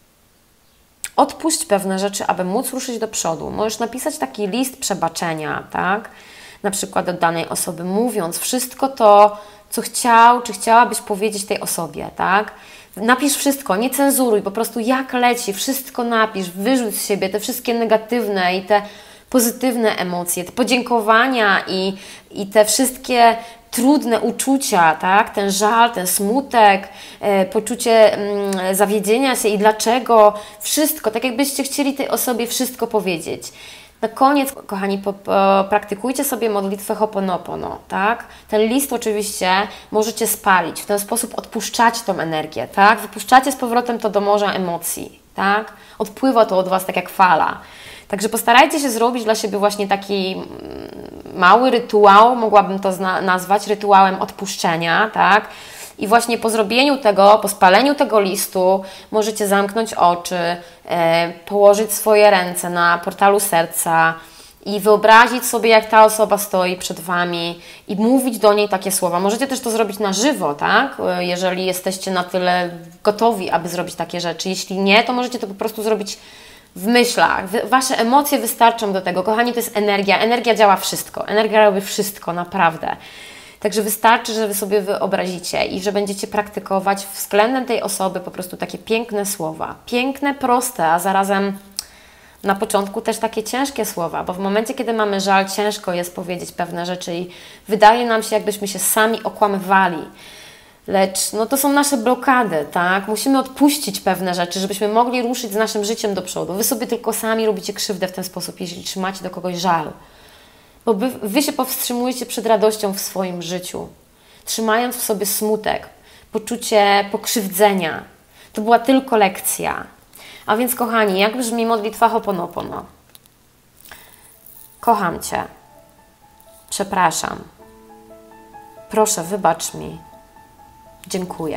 Odpuść pewne rzeczy, aby móc ruszyć do przodu. Możesz napisać taki list przebaczenia, tak? Na przykład do danej osoby, mówiąc wszystko to, co chciał, czy chciałabyś powiedzieć tej osobie, tak? Napisz wszystko, nie cenzuruj, po prostu jak leci, wszystko napisz, wyrzuć z siebie te wszystkie negatywne i te pozytywne emocje, te podziękowania i te wszystkie trudne uczucia, tak? Ten żal, ten smutek, poczucie zawiedzenia się i dlaczego, wszystko, tak jakbyście chcieli tej osobie wszystko powiedzieć. Na koniec, kochani, praktykujcie sobie modlitwę Ho'oponopono, tak? Ten list oczywiście możecie spalić, w ten sposób odpuszczacie tą energię, tak? Wypuszczacie z powrotem to do morza emocji, tak? Odpływa to od Was tak jak fala. Także postarajcie się zrobić dla siebie właśnie taki mały rytuał, mogłabym to nazwać rytuałem odpuszczenia, tak? I właśnie po zrobieniu tego, po spaleniu tego listu możecie zamknąć oczy, położyć swoje ręce na portalu serca i wyobrazić sobie, jak ta osoba stoi przed Wami i mówić do niej takie słowa. Możecie też to zrobić na żywo, tak? Jeżeli jesteście na tyle gotowi, aby zrobić takie rzeczy. Jeśli nie, to możecie to po prostu zrobić w myślach. Wasze emocje wystarczą do tego. Kochani, to jest energia. Energia działa wszystko. Energia robi wszystko, naprawdę. Także wystarczy, że Wy sobie wyobrazicie i że będziecie praktykować względem tej osoby po prostu takie piękne słowa. Piękne, proste, a zarazem na początku też takie ciężkie słowa, bo w momencie, kiedy mamy żal, ciężko jest powiedzieć pewne rzeczy i wydaje nam się, jakbyśmy się sami okłamywali. Lecz no to są nasze blokady, tak? Musimy odpuścić pewne rzeczy, żebyśmy mogli ruszyć z naszym życiem do przodu. Wy sobie tylko sami robicie krzywdę w ten sposób, jeśli trzymacie do kogoś żal. Bo wy się powstrzymujecie przed radością w swoim życiu, trzymając w sobie smutek, poczucie pokrzywdzenia. To była tylko lekcja. A więc, kochani, jak brzmi modlitwa Ho'oponopono? Kocham Cię. Przepraszam. Proszę, wybacz mi. Dziękuję.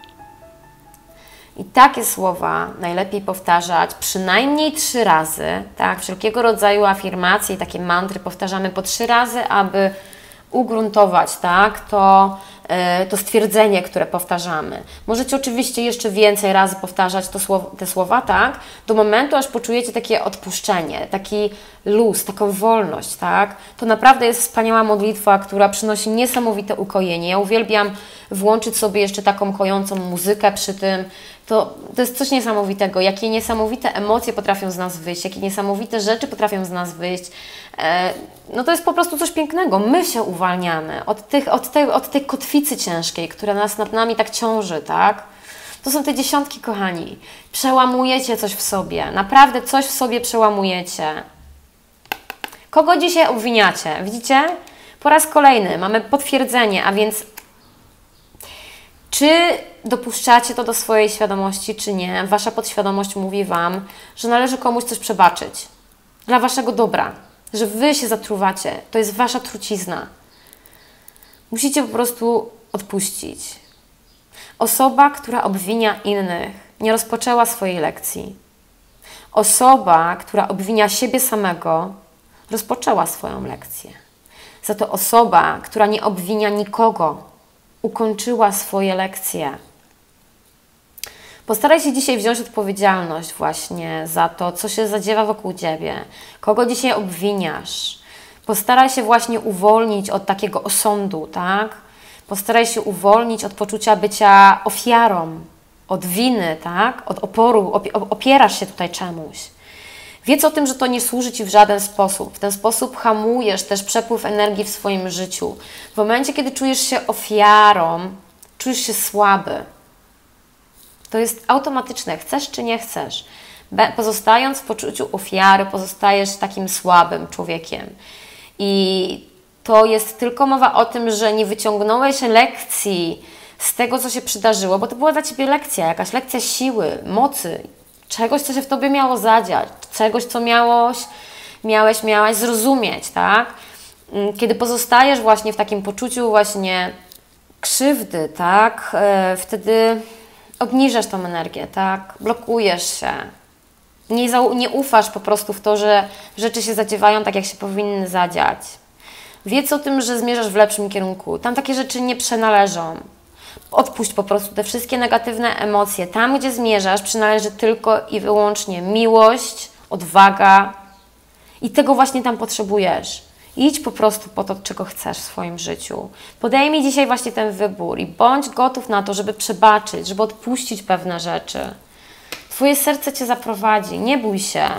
I takie słowa najlepiej powtarzać przynajmniej 3 razy, tak? Wszelkiego rodzaju afirmacje i takie mantry powtarzamy po 3 razy, aby ugruntować, tak? To stwierdzenie, które powtarzamy. Możecie oczywiście jeszcze więcej razy powtarzać te słowa, tak? Do momentu, aż poczujecie takie odpuszczenie, taki luz, taką wolność, tak? To naprawdę jest wspaniała modlitwa, która przynosi niesamowite ukojenie. Ja uwielbiam włączyć sobie jeszcze taką kojącą muzykę przy tym. To jest coś niesamowitego, jakie niesamowite emocje potrafią z nas wyjść, jakie niesamowite rzeczy potrafią z nas wyjść. No to jest po prostu coś pięknego. My się uwalniamy od tej kotwicy ciężkiej, która nad nami tak ciąży, tak? To są te dziesiątki, kochani. Przełamujecie coś w sobie. Naprawdę coś w sobie przełamujecie. Kogo dzisiaj obwiniacie? Widzicie? Po raz kolejny mamy potwierdzenie, a więc czy dopuszczacie to do swojej świadomości, czy nie? Wasza podświadomość mówi Wam, że należy komuś coś przebaczyć. Dla Waszego dobra. Że Wy się zatruwacie. To jest Wasza trucizna. Musicie po prostu odpuścić. Osoba, która obwinia innych, nie rozpoczęła swojej lekcji. Osoba, która obwinia siebie samego, rozpoczęła swoją lekcję. Za to osoba, która nie obwinia nikogo, ukończyła swoje lekcje. Postaraj się dzisiaj wziąć odpowiedzialność właśnie za to, co się zadziewa wokół Ciebie, kogo dzisiaj obwiniasz. Postaraj się właśnie uwolnić od takiego osądu, tak? Postaraj się uwolnić od poczucia bycia ofiarą, od winy, tak? Od oporu, opierasz się tutaj czemuś. Wiedz o tym, że to nie służy Ci w żaden sposób. W ten sposób hamujesz też przepływ energii w swoim życiu. W momencie, kiedy czujesz się ofiarą, czujesz się słaby. To jest automatyczne, chcesz czy nie chcesz. Pozostając w poczuciu ofiary, pozostajesz takim słabym człowiekiem. I to jest tylko mowa o tym, że nie wyciągnąłeś lekcji z tego, co się przydarzyło, bo to była dla Ciebie lekcja, jakaś lekcja siły, mocy, czegoś, co się w Tobie miało zadziać, czegoś, co miałaś zrozumieć, tak? Kiedy pozostajesz właśnie w takim poczuciu właśnie krzywdy, tak? Wtedy obniżasz tą energię, tak? Blokujesz się. Nie ufasz po prostu w to, że rzeczy się zadziewają tak, jak się powinny zadziać. Wiedz o tym, że zmierzasz w lepszym kierunku. Tam takie rzeczy nie przynależą. Odpuść po prostu te wszystkie negatywne emocje. Tam, gdzie zmierzasz, przynależy tylko i wyłącznie miłość, odwaga i tego właśnie tam potrzebujesz. Idź po prostu po to, czego chcesz w swoim życiu. Podejmij dzisiaj właśnie ten wybór i bądź gotów na to, żeby przebaczyć, żeby odpuścić pewne rzeczy. Twoje serce Cię zaprowadzi, nie bój się.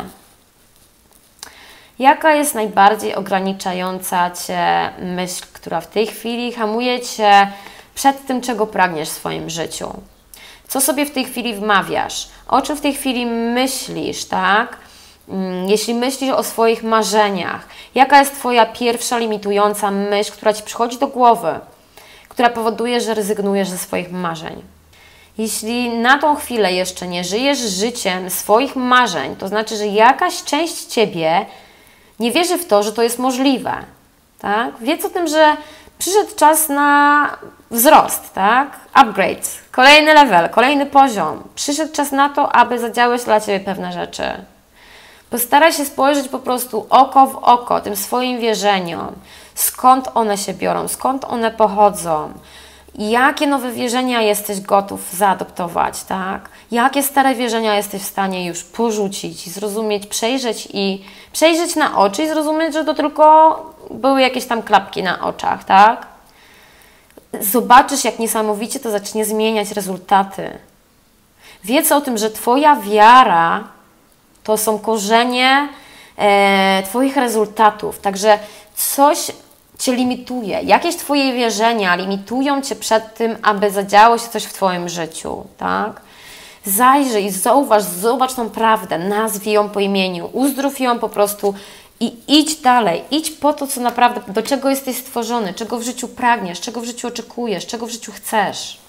Jaka jest najbardziej ograniczająca Cię myśl, która w tej chwili hamuje Cię przed tym, czego pragniesz w swoim życiu? Co sobie w tej chwili wmawiasz? O czym w tej chwili myślisz, tak? Jeśli myślisz o swoich marzeniach, jaka jest Twoja pierwsza limitująca myśl, która Ci przychodzi do głowy, która powoduje, że rezygnujesz ze swoich marzeń? Jeśli na tą chwilę jeszcze nie żyjesz życiem swoich marzeń, to znaczy, że jakaś część Ciebie nie wierzy w to, że to jest możliwe. Tak? Wiedz o tym, że przyszedł czas na wzrost, tak? Upgrade, kolejny level, kolejny poziom. Przyszedł czas na to, aby zadziały się dla Ciebie pewne rzeczy. Postaraj się spojrzeć po prostu oko w oko tym swoim wierzeniom. Skąd one się biorą, skąd one pochodzą. Jakie nowe wierzenia jesteś gotów zaadoptować, tak? Jakie stare wierzenia jesteś w stanie już porzucić i zrozumieć, przejrzeć na oczy i zrozumieć, że to tylko były jakieś tam klapki na oczach, tak? Zobaczysz, jak niesamowicie to zacznie zmieniać rezultaty. Wiedz o tym, że Twoja wiara to są korzenie Twoich rezultatów, także coś Cię limituje. Jakieś Twoje wierzenia limitują Cię przed tym, aby zadziało się coś w Twoim życiu, tak? Zajrzyj, zobacz tą prawdę, nazwij ją po imieniu, uzdrów ją po prostu i idź dalej. Idź po to, co naprawdę, do czego jesteś stworzony, czego w życiu pragniesz, czego w życiu oczekujesz, czego w życiu chcesz.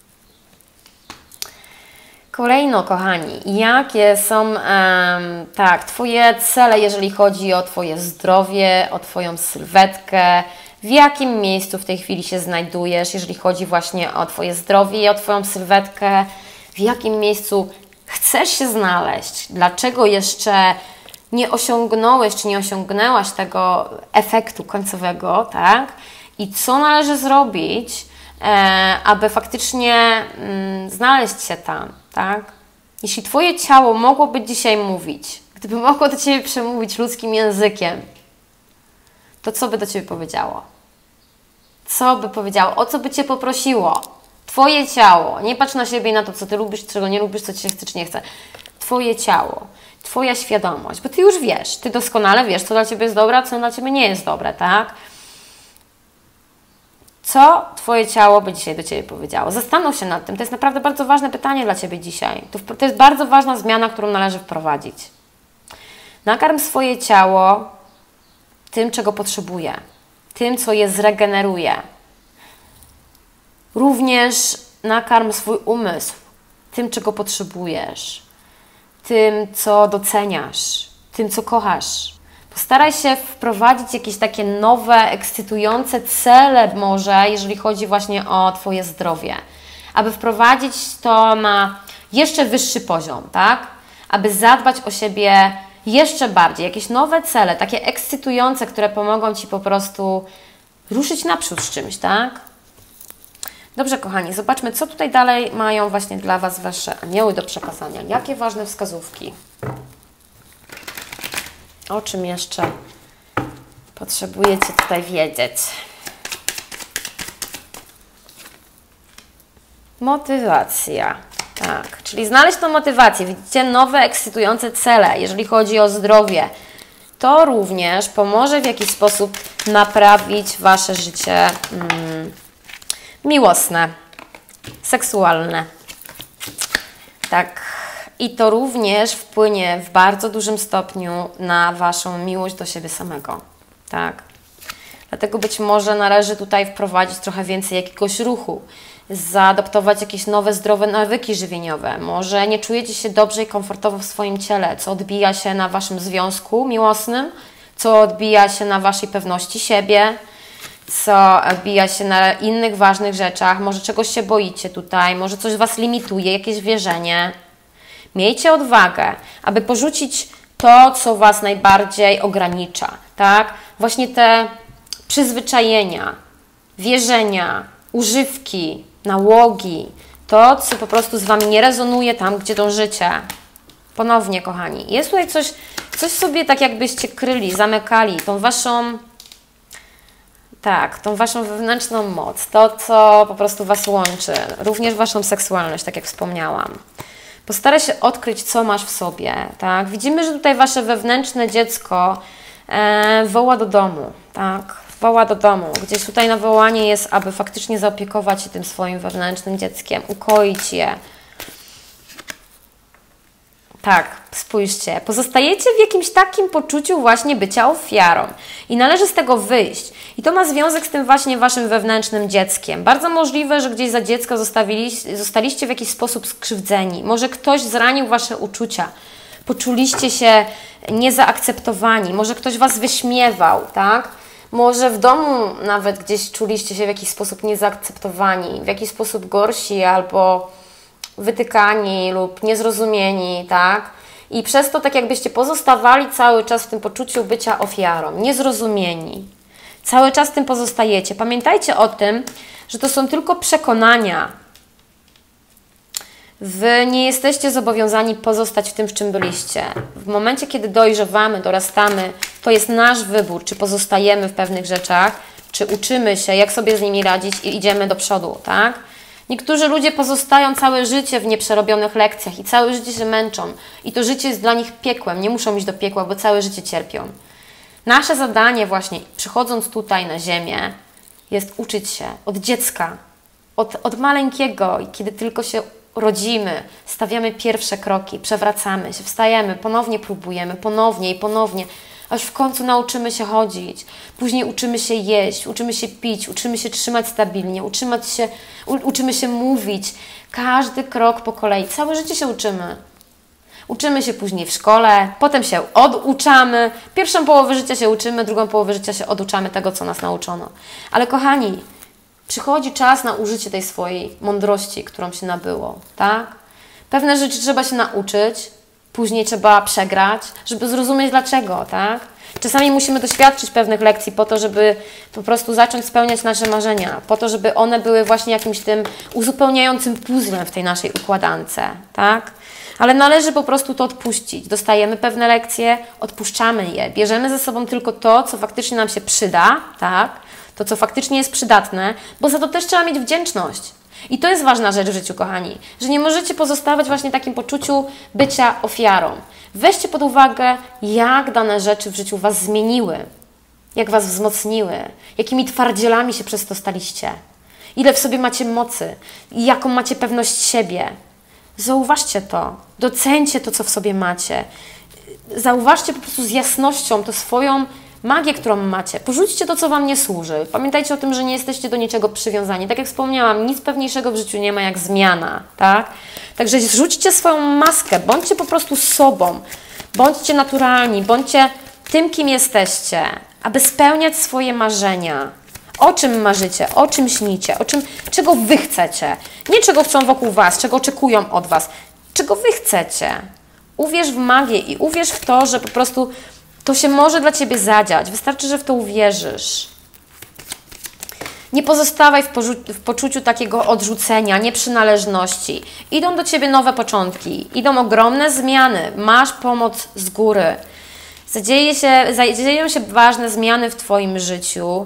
Kolejno, kochani, jakie są Twoje cele, jeżeli chodzi o Twoje zdrowie, o Twoją sylwetkę, w jakim miejscu w tej chwili się znajdujesz, jeżeli chodzi właśnie o Twoje zdrowie i o Twoją sylwetkę, w jakim miejscu chcesz się znaleźć, dlaczego jeszcze nie osiągnąłeś czy nie osiągnęłaś tego efektu końcowego, tak? I co należy zrobić, aby faktycznie znaleźć się tam, tak? Jeśli Twoje ciało mogłoby dzisiaj mówić, gdyby mogło do Ciebie przemówić ludzkim językiem, to co by do Ciebie powiedziało? Co by powiedziało? O co by Cię poprosiło? Twoje ciało. Nie patrz na siebie i na to, co Ty lubisz, czego nie lubisz, co Ci się chce, czy nie chce. Twoje ciało. Twoja świadomość. Bo Ty już wiesz. Ty doskonale wiesz, co dla Ciebie jest dobre, a co dla Ciebie nie jest dobre, tak? Co Twoje ciało by dzisiaj do Ciebie powiedziało? Zastanów się nad tym. To jest naprawdę bardzo ważne pytanie dla Ciebie dzisiaj. To jest bardzo ważna zmiana, którą należy wprowadzić. Nakarm swoje ciało tym, czego potrzebuje. Tym, co je zregeneruje. Również nakarm swój umysł tym, czego potrzebujesz. Tym, co doceniasz. Tym, co kochasz. Postaraj się wprowadzić jakieś takie nowe, ekscytujące cele może, jeżeli chodzi właśnie o Twoje zdrowie. Aby wprowadzić to na jeszcze wyższy poziom, tak? Aby zadbać o siebie jeszcze bardziej. Jakieś nowe cele, takie ekscytujące, które pomogą Ci po prostu ruszyć naprzód z czymś, tak? Dobrze, kochani, zobaczmy, co tutaj dalej mają właśnie dla Was Wasze anioły do przekazania. Jakie ważne wskazówki? O czym jeszcze potrzebujecie tutaj wiedzieć? Motywacja. Tak, czyli znaleźć tą motywację. Widzicie, nowe, ekscytujące cele, jeżeli chodzi o zdrowie. To również pomoże w jakiś sposób naprawić Wasze życie miłosne, seksualne. Tak. I to również wpłynie w bardzo dużym stopniu na Waszą miłość do siebie samego. Tak. Dlatego być może należy tutaj wprowadzić trochę więcej jakiegoś ruchu, zaadoptować jakieś nowe, zdrowe nawyki żywieniowe. Może nie czujecie się dobrze i komfortowo w swoim ciele, co odbija się na Waszym związku miłosnym, co odbija się na Waszej pewności siebie, co odbija się na innych ważnych rzeczach. Może czegoś się boicie tutaj, może coś Was limituje, jakieś wierzenie. Miejcie odwagę, aby porzucić to, co Was najbardziej ogranicza, tak? Właśnie te przyzwyczajenia, wierzenia, używki, nałogi, to, co po prostu z Wami nie rezonuje tam, gdzie dążycie. Ponownie, kochani, jest tutaj coś sobie tak jakbyście kryli, zamykali, tą Waszą, tak, tą Waszą wewnętrzną moc, to, co po prostu Was łączy, również Waszą seksualność, tak jak wspomniałam. Postaraj się odkryć, co masz w sobie, tak? Widzimy, że tutaj Wasze wewnętrzne dziecko woła do domu, tak? Woła do domu. Gdzieś tutaj na wołanie jest, aby faktycznie zaopiekować się tym swoim wewnętrznym dzieckiem, ukoić je. Tak, spójrzcie, pozostajecie w jakimś takim poczuciu właśnie bycia ofiarą i należy z tego wyjść. I to ma związek z tym właśnie Waszym wewnętrznym dzieckiem. Bardzo możliwe, że gdzieś za dziecko zostaliście w jakiś sposób skrzywdzeni. Może ktoś zranił Wasze uczucia, poczuliście się niezaakceptowani, może ktoś Was wyśmiewał, tak? Może w domu nawet gdzieś czuliście się w jakiś sposób niezaakceptowani, w jakiś sposób gorsi albo wytykani lub niezrozumieni, tak? I przez to tak jakbyście pozostawali cały czas w tym poczuciu bycia ofiarą, niezrozumieni. Cały czas tym pozostajecie. Pamiętajcie o tym, że to są tylko przekonania. Wy nie jesteście zobowiązani pozostać w tym, w czym byliście. W momencie, kiedy dojrzewamy, dorastamy, to jest nasz wybór, czy pozostajemy w pewnych rzeczach, czy uczymy się, jak sobie z nimi radzić i idziemy do przodu, tak? Niektórzy ludzie pozostają całe życie w nieprzerobionych lekcjach i całe życie się męczą. I to życie jest dla nich piekłem. Nie muszą iść do piekła, bo całe życie cierpią. Nasze zadanie właśnie, przychodząc tutaj na ziemię, jest uczyć się od dziecka, od maleńkiego, i kiedy tylko się rodzimy, stawiamy pierwsze kroki, przewracamy się, wstajemy, ponownie próbujemy, ponownie i ponownie, aż w końcu nauczymy się chodzić. Później uczymy się jeść, uczymy się pić, uczymy się trzymać stabilnie, uczymy się mówić. Każdy krok po kolei. Całe życie się uczymy. Uczymy się później w szkole, potem się oduczamy. Pierwszą połowę życia się uczymy, drugą połowę życia się oduczamy tego, co nas nauczono. Ale kochani, przychodzi czas na użycie tej swojej mądrości, którą się nabyło, tak? Pewne rzeczy trzeba się nauczyć, później trzeba przegrać, żeby zrozumieć dlaczego, tak? Czasami musimy doświadczyć pewnych lekcji po to, żeby po prostu zacząć spełniać nasze marzenia, po to, żeby one były właśnie jakimś tym uzupełniającym puzzlem w tej naszej układance, tak? Ale należy po prostu to odpuścić. Dostajemy pewne lekcje, odpuszczamy je, bierzemy ze sobą tylko to, co faktycznie nam się przyda, tak? To, co faktycznie jest przydatne, bo za to też trzeba mieć wdzięczność. I to jest ważna rzecz w życiu, kochani, że nie możecie pozostawać właśnie w takim poczuciu bycia ofiarą. Weźcie pod uwagę, jak dane rzeczy w życiu Was zmieniły, jak Was wzmocniły, jakimi twardzielami się przez to staliście, ile w sobie macie mocy i jaką macie pewność siebie. Zauważcie to, docencie to, co w sobie macie. Zauważcie po prostu z jasnością tę swoją magię, którą macie. Porzućcie to, co Wam nie służy. Pamiętajcie o tym, że nie jesteście do niczego przywiązani. Tak jak wspomniałam, nic pewniejszego w życiu nie ma jak zmiana, tak? Także zrzućcie swoją maskę, bądźcie po prostu sobą, bądźcie naturalni, bądźcie tym, kim jesteście, aby spełniać swoje marzenia. O czym marzycie, o czym śnicie, czego Wy chcecie. Nie czego chcą wokół Was, czego oczekują od Was, czego Wy chcecie. Uwierz w magię i uwierz w to, że po prostu to się może dla Ciebie zadziać. Wystarczy, że w to uwierzysz. Nie pozostawaj w poczuciu takiego odrzucenia, nieprzynależności. Idą do Ciebie nowe początki, idą ogromne zmiany. Masz pomoc z góry. Zadzieją się ważne zmiany w Twoim życiu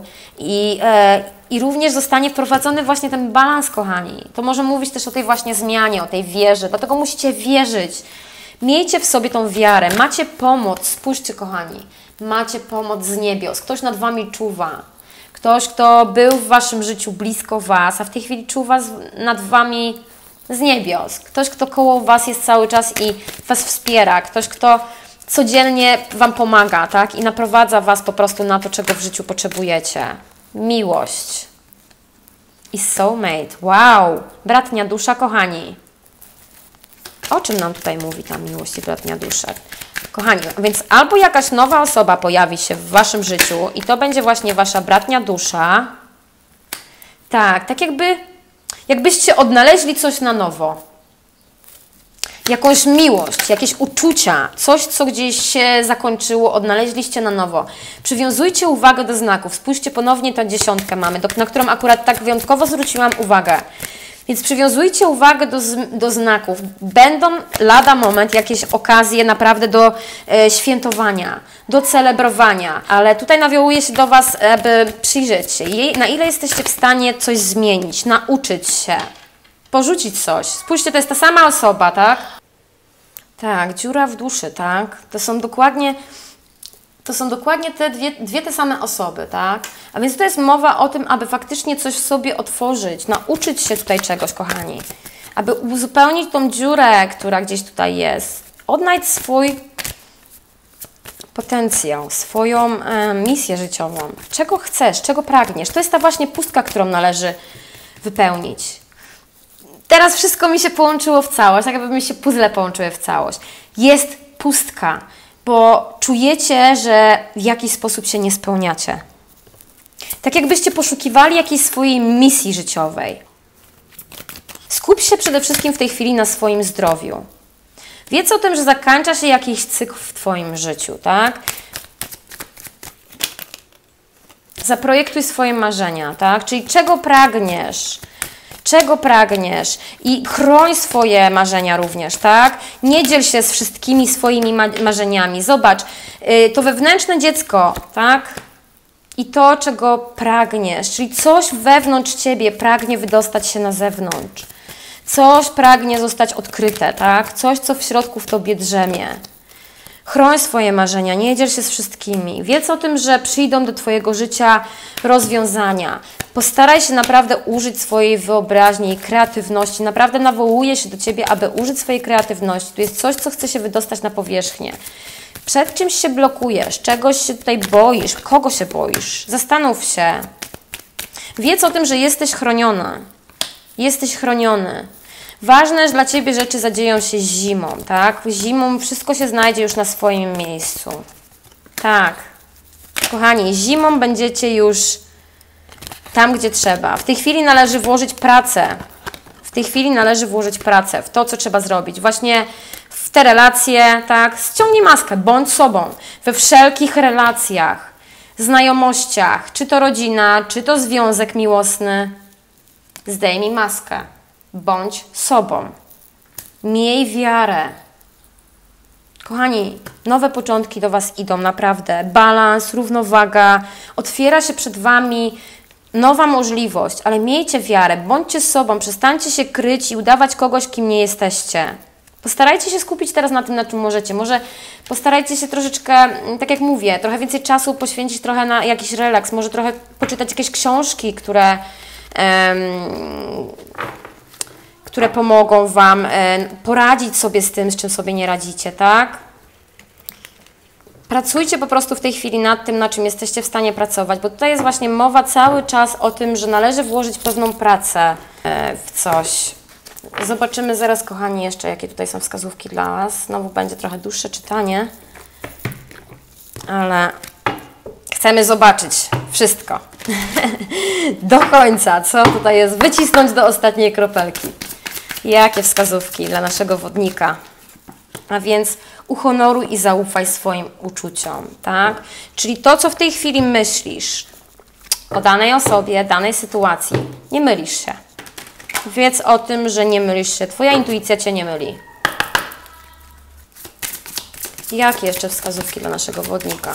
i również zostanie wprowadzony właśnie ten balans, kochani. To może mówić też o tej właśnie zmianie, o tej wierze. Dlatego musicie wierzyć. Miejcie w sobie tą wiarę, macie pomoc, spójrzcie kochani, macie pomoc z niebios, ktoś nad Wami czuwa, ktoś, kto był w Waszym życiu blisko Was, a w tej chwili czuwa nad Wami z niebios. Ktoś, kto koło Was jest cały czas i Was wspiera. Ktoś, kto codziennie Wam pomaga, tak? I naprowadza Was po prostu na to, czego w życiu potrzebujecie. Miłość. I soulmate. Wow! Bratnia dusza, kochani. O czym nam tutaj mówi ta miłość i bratnia dusza? Kochani, więc albo jakaś nowa osoba pojawi się w Waszym życiu i to będzie właśnie Wasza bratnia dusza. Tak, tak jakbyście odnaleźli coś na nowo. Jakąś miłość, jakieś uczucia, coś, co gdzieś się zakończyło, odnaleźliście na nowo. Przywiązujcie uwagę do znaków. Spójrzcie ponownie, tę 10 mamy, na którą akurat tak wyjątkowo zwróciłam uwagę. Więc przywiązujcie uwagę do znaków. Będą lada moment jakieś okazje naprawdę do świętowania, do celebrowania, ale tutaj nawołuję się do Was, aby przyjrzeć się, na ile jesteście w stanie coś zmienić, nauczyć się, porzucić coś. Spójrzcie, to jest ta sama osoba, tak? Tak, dziura w duszy, tak? To są dokładnie te dwie te same osoby, tak? A więc to jest mowa o tym, aby faktycznie coś w sobie otworzyć, nauczyć się tutaj czegoś, kochani. Aby uzupełnić tą dziurę, która gdzieś tutaj jest. Odnajdź swój potencjał, swoją misję życiową. Czego chcesz, czego pragniesz. To jest ta właśnie pustka, którą należy wypełnić. Teraz wszystko mi się połączyło w całość, tak jakby mi się puzzle połączyły w całość. Jest pustka, bo czujecie, że w jakiś sposób się nie spełniacie. Tak jakbyście poszukiwali jakiejś swojej misji życiowej. Skup się przede wszystkim w tej chwili na swoim zdrowiu. Wiedz o tym, że zakończa się jakiś cykl w Twoim życiu, tak? Zaprojektuj swoje marzenia, tak? Czyli czego pragniesz? Czego pragniesz? I chroń swoje marzenia również, tak? Nie dziel się z wszystkimi swoimi marzeniami. Zobacz, to wewnętrzne dziecko, tak? I to, czego pragniesz, czyli coś wewnątrz Ciebie pragnie wydostać się na zewnątrz. Coś pragnie zostać odkryte, tak? Coś, co w środku w Tobie drzemie. Chroń swoje marzenia, nie dziel się z wszystkimi. Wiedz o tym, że przyjdą do Twojego życia rozwiązania. Postaraj się naprawdę użyć swojej wyobraźni i kreatywności. Naprawdę nawołuję się do Ciebie, aby użyć swojej kreatywności. Tu jest coś, co chce się wydostać na powierzchnię. Przed czymś się blokujesz, czegoś się tutaj boisz, kogo się boisz. Zastanów się. Wiedz o tym, że jesteś chroniona. Jesteś chroniony. Ważne, że dla Ciebie rzeczy zadzieją się zimą, tak? Zimą wszystko się znajdzie już na swoim miejscu. Tak. Kochani, zimą będziecie już tam, gdzie trzeba. W tej chwili należy włożyć pracę. W tej chwili należy włożyć pracę w to, co trzeba zrobić. Właśnie w te relacje, tak? Ściągnij maskę, bądź sobą. We wszelkich relacjach, znajomościach, czy to rodzina, czy to związek miłosny. Zdejmij maskę. Bądź sobą. Miej wiarę. Kochani, nowe początki do Was idą, naprawdę. Balans, równowaga. Otwiera się przed Wami nowa możliwość, ale miejcie wiarę. Bądźcie sobą. Przestańcie się kryć i udawać kogoś, kim nie jesteście. Postarajcie się skupić teraz na tym, na czym możecie. Może postarajcie się troszeczkę, tak jak mówię, trochę więcej czasu poświęcić trochę na jakiś relaks. Może trochę poczytać jakieś książki, które pomogą Wam poradzić sobie z tym, z czym sobie nie radzicie, tak? Pracujcie po prostu w tej chwili nad tym, na czym jesteście w stanie pracować, bo tutaj jest właśnie mowa cały czas o tym, że należy włożyć pewną pracę w coś. Zobaczymy zaraz, kochani, jeszcze jakie tutaj są wskazówki dla Was. Znowu będzie trochę dłuższe czytanie, ale chcemy zobaczyć wszystko do końca, co tutaj jest, wycisnąć do ostatniej kropelki. Jakie wskazówki dla naszego wodnika? A więc uhonoruj i zaufaj swoim uczuciom, tak? Czyli to, co w tej chwili myślisz o danej osobie, danej sytuacji, nie mylisz się. Wiedz o tym, że nie mylisz się. Twoja intuicja Cię nie myli. Jakie jeszcze wskazówki dla naszego wodnika?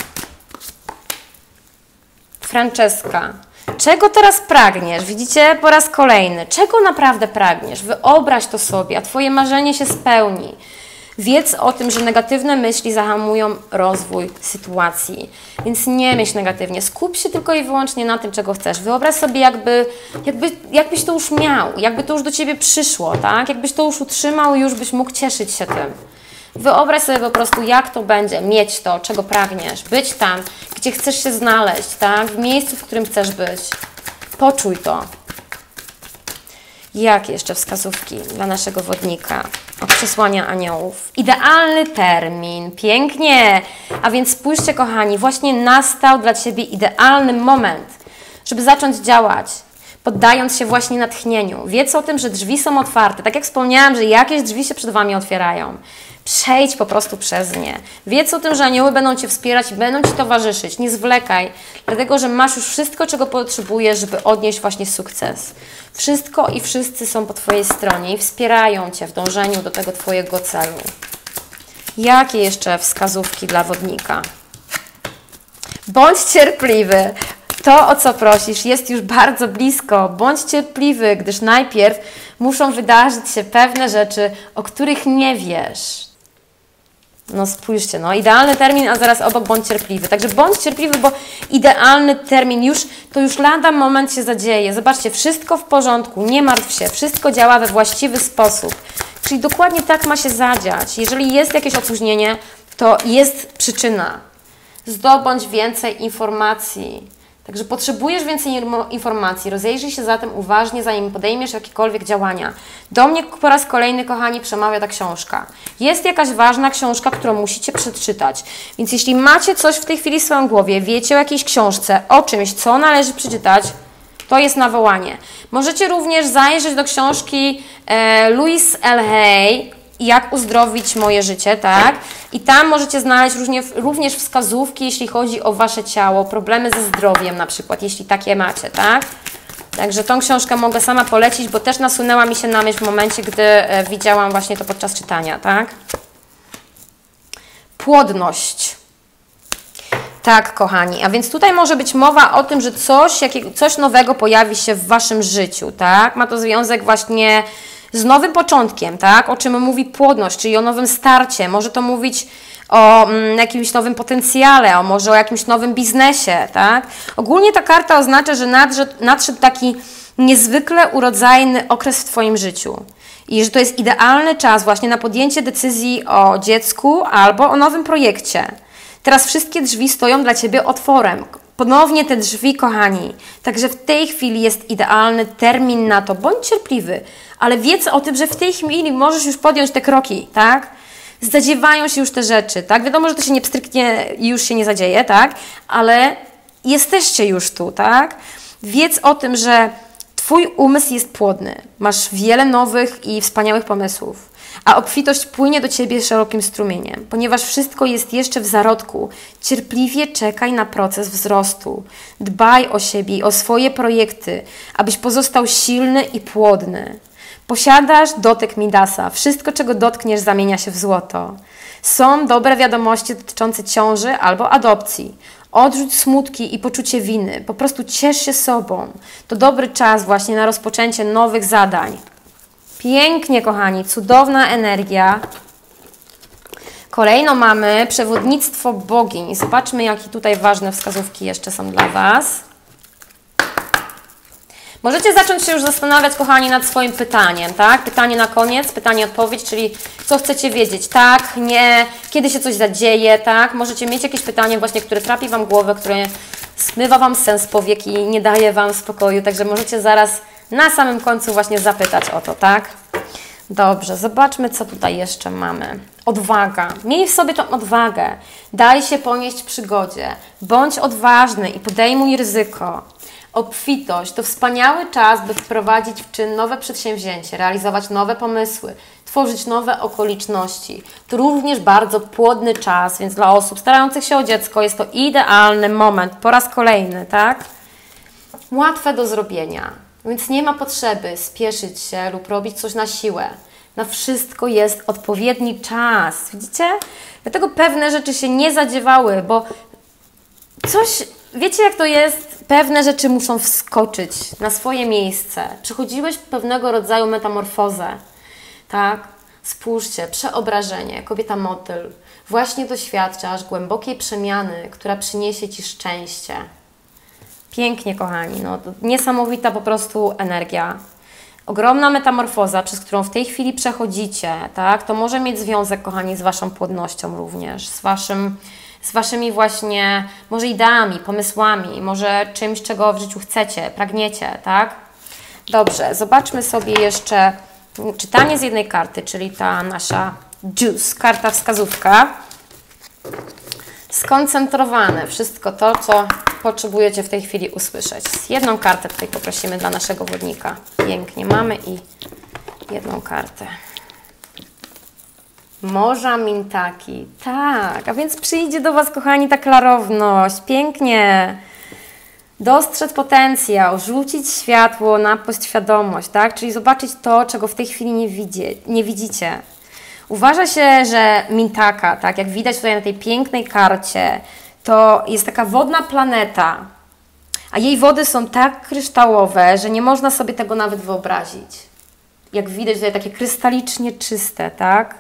Franceska. Czego teraz pragniesz? Widzicie? Po raz kolejny. Czego naprawdę pragniesz? Wyobraź to sobie, a Twoje marzenie się spełni. Wiedz o tym, że negatywne myśli zahamują rozwój sytuacji. Więc nie myśl negatywnie. Skup się tylko i wyłącznie na tym, czego chcesz. Wyobraź sobie, jakbyś to już miał, jakby to już do Ciebie przyszło, tak? Jakbyś to już utrzymał i już byś mógł cieszyć się tym. Wyobraź sobie po prostu, jak to będzie, mieć to, czego pragniesz, być tam, gdzie chcesz się znaleźć, tak? W miejscu, w którym chcesz być. Poczuj to. Jakie jeszcze wskazówki dla naszego wodnika od przesłania aniołów? Idealny termin, pięknie! A więc spójrzcie, kochani, właśnie nastał dla Ciebie idealny moment, żeby zacząć działać, poddając się właśnie natchnieniu. Wiedz o tym, że drzwi są otwarte. Tak jak wspomniałam, że jakieś drzwi się przed Wami otwierają. Przejdź po prostu przez nie. Wiedz o tym, że anioły będą Cię wspierać i będą Ci towarzyszyć. Nie zwlekaj, dlatego że masz już wszystko, czego potrzebujesz, żeby odnieść właśnie sukces. Wszystko i wszyscy są po Twojej stronie i wspierają Cię w dążeniu do tego Twojego celu. Jakie jeszcze wskazówki dla wodnika? Bądź cierpliwy. To, o co prosisz, jest już bardzo blisko. Bądź cierpliwy, gdyż najpierw muszą wydarzyć się pewne rzeczy, o których nie wiesz. No spójrzcie, no idealny termin, a zaraz obok bądź cierpliwy. Także bądź cierpliwy, bo idealny termin to już lada moment się zadzieje. Zobaczcie, wszystko w porządku, nie martw się, wszystko działa we właściwy sposób. Czyli dokładnie tak ma się zadziać. Jeżeli jest jakieś opóźnienie, to jest przyczyna. Zdobądź więcej informacji. Także potrzebujesz więcej informacji, rozejrzyj się zatem uważnie, zanim podejmiesz jakiekolwiek działania. Do mnie po raz kolejny, kochani, przemawia ta książka. Jest jakaś ważna książka, którą musicie przeczytać. Więc jeśli macie coś w tej chwili w swoim głowie, wiecie o jakiejś książce, o czymś, co należy przeczytać, to jest nawołanie. Możecie również zajrzeć do książki Louise L. Hay, Jak uzdrowić moje życie, tak? I tam możecie znaleźć również wskazówki, jeśli chodzi o Wasze ciało, problemy ze zdrowiem na przykład, jeśli takie macie, tak? Także tą książkę mogę sama polecić, bo też nasunęła mi się na myśl w momencie, gdy widziałam właśnie to podczas czytania, tak? Płodność. Tak, kochani, a więc tutaj może być mowa o tym, że coś nowego pojawi się w Waszym życiu, tak? Ma to związek właśnie z nowym początkiem, tak? O czym mówi płodność, czyli o nowym starcie. Może to mówić o jakimś nowym potencjale, a może o jakimś nowym biznesie, tak? Ogólnie ta karta oznacza, że nadszedł taki niezwykle urodzajny okres w Twoim życiu. I że to jest idealny czas właśnie na podjęcie decyzji o dziecku albo o nowym projekcie. Teraz wszystkie drzwi stoją dla Ciebie otworem. Ponownie te drzwi, kochani. Także w tej chwili jest idealny termin na to. Bądź cierpliwy, ale wiedz o tym, że w tej chwili możesz już podjąć te kroki, tak? Zadziewają się już te rzeczy, tak? Wiadomo, że to się nie pstryknie i już się nie zadzieje, tak? Ale jesteście już tu, tak? Wiedz o tym, że Twój umysł jest płodny. Masz wiele nowych i wspaniałych pomysłów. A obfitość płynie do Ciebie szerokim strumieniem. Ponieważ wszystko jest jeszcze w zarodku, cierpliwie czekaj na proces wzrostu. Dbaj o siebie i o swoje projekty, abyś pozostał silny i płodny. Posiadasz dotyk Midasa. Wszystko, czego dotkniesz, zamienia się w złoto. Są dobre wiadomości dotyczące ciąży albo adopcji. Odrzuć smutki i poczucie winy. Po prostu ciesz się sobą. To dobry czas właśnie na rozpoczęcie nowych zadań. Pięknie, kochani, cudowna energia. Kolejno mamy przewodnictwo bogiń. Zobaczmy, jakie tutaj ważne wskazówki jeszcze są dla Was. Możecie zacząć się już zastanawiać, kochani, nad swoim pytaniem, tak? Pytanie na koniec, pytanie-odpowiedź, czyli co chcecie wiedzieć, tak, nie, kiedy się coś zadzieje, tak? Możecie mieć jakieś pytanie właśnie, które trapi Wam głowę, które smywa Wam sens powiek i nie daje Wam spokoju, także możecie zaraz na samym końcu właśnie zapytać o to, tak? Dobrze, zobaczmy, co tutaj jeszcze mamy. Odwaga. Miej w sobie tą odwagę. Daj się ponieść przygodzie. Bądź odważny i podejmuj ryzyko. Obfitość to wspaniały czas, by wprowadzić w czyn nowe przedsięwzięcie, realizować nowe pomysły, tworzyć nowe okoliczności. To również bardzo płodny czas, więc dla osób starających się o dziecko jest to idealny moment, po raz kolejny, tak? Łatwe do zrobienia, więc nie ma potrzeby spieszyć się lub robić coś na siłę. Na wszystko jest odpowiedni czas, widzicie? Dlatego pewne rzeczy się nie zadziewały, bo wiecie jak to jest? Pewne rzeczy muszą wskoczyć na swoje miejsce. Przechodziłeś pewnego rodzaju metamorfozę, tak? Spójrzcie, przeobrażenie, kobieta motyl. Właśnie doświadczasz głębokiej przemiany, która przyniesie Ci szczęście. Pięknie, kochani. No, to niesamowita po prostu energia. Ogromna metamorfoza, przez którą w tej chwili przechodzicie, tak? To może mieć związek, kochani, z Waszą płodnością również, z Waszymi właśnie może ideami, pomysłami, może czymś, czego w życiu chcecie, pragniecie, tak? Dobrze, zobaczmy sobie jeszcze czytanie z jednej karty, czyli ta nasza juice, karta wskazówka. Skoncentrowane, wszystko to, co potrzebujecie w tej chwili usłyszeć. Jedną kartę tutaj poprosimy dla naszego wodnika. Pięknie, mamy i jedną kartę. Morza Mintaki. Tak, a więc przyjdzie do Was, kochani, ta klarowność. Pięknie. Dostrzec potencjał, rzucić światło na podświadomość, tak? Czyli zobaczyć to, czego w tej chwili nie widzicie. Uważa się, że Mintaka, tak jak widać tutaj na tej pięknej karcie, to jest taka wodna planeta, a jej wody są tak kryształowe, że nie można sobie tego nawet wyobrazić. Jak widać tutaj takie krystalicznie czyste, tak?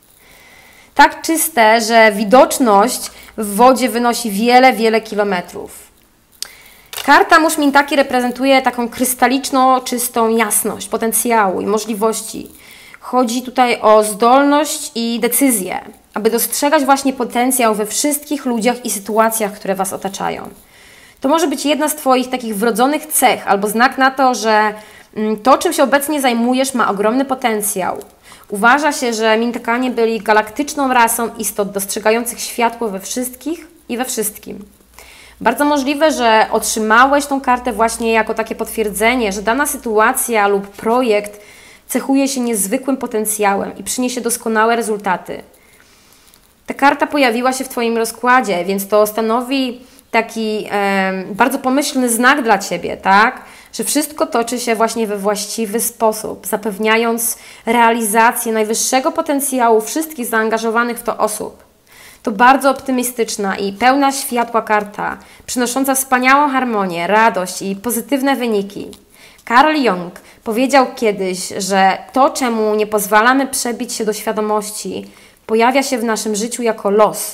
Tak czyste, że widoczność w wodzie wynosi wiele, wiele kilometrów. Karta Mórz Mintaki reprezentuje taką krystaliczną, czystą jasność potencjału i możliwości. Chodzi tutaj o zdolność i decyzję, aby dostrzegać właśnie potencjał we wszystkich ludziach i sytuacjach, które Was otaczają. To może być jedna z Twoich takich wrodzonych cech albo znak na to, że to, czym się obecnie zajmujesz, ma ogromny potencjał. Uważa się, że Mintakanie byli galaktyczną rasą istot dostrzegających światło we wszystkich i we wszystkim. Bardzo możliwe, że otrzymałeś tą kartę właśnie jako takie potwierdzenie, że dana sytuacja lub projekt cechuje się niezwykłym potencjałem i przyniesie doskonałe rezultaty. Ta karta pojawiła się w Twoim rozkładzie, więc to stanowi taki bardzo pomyślny znak dla Ciebie, tak? Że wszystko toczy się właśnie we właściwy sposób, zapewniając realizację najwyższego potencjału wszystkich zaangażowanych w to osób. To bardzo optymistyczna i pełna światła karta, przynosząca wspaniałą harmonię, radość i pozytywne wyniki. Carl Jung powiedział kiedyś, że to, czemu nie pozwalamy przebić się do świadomości, pojawia się w naszym życiu jako los.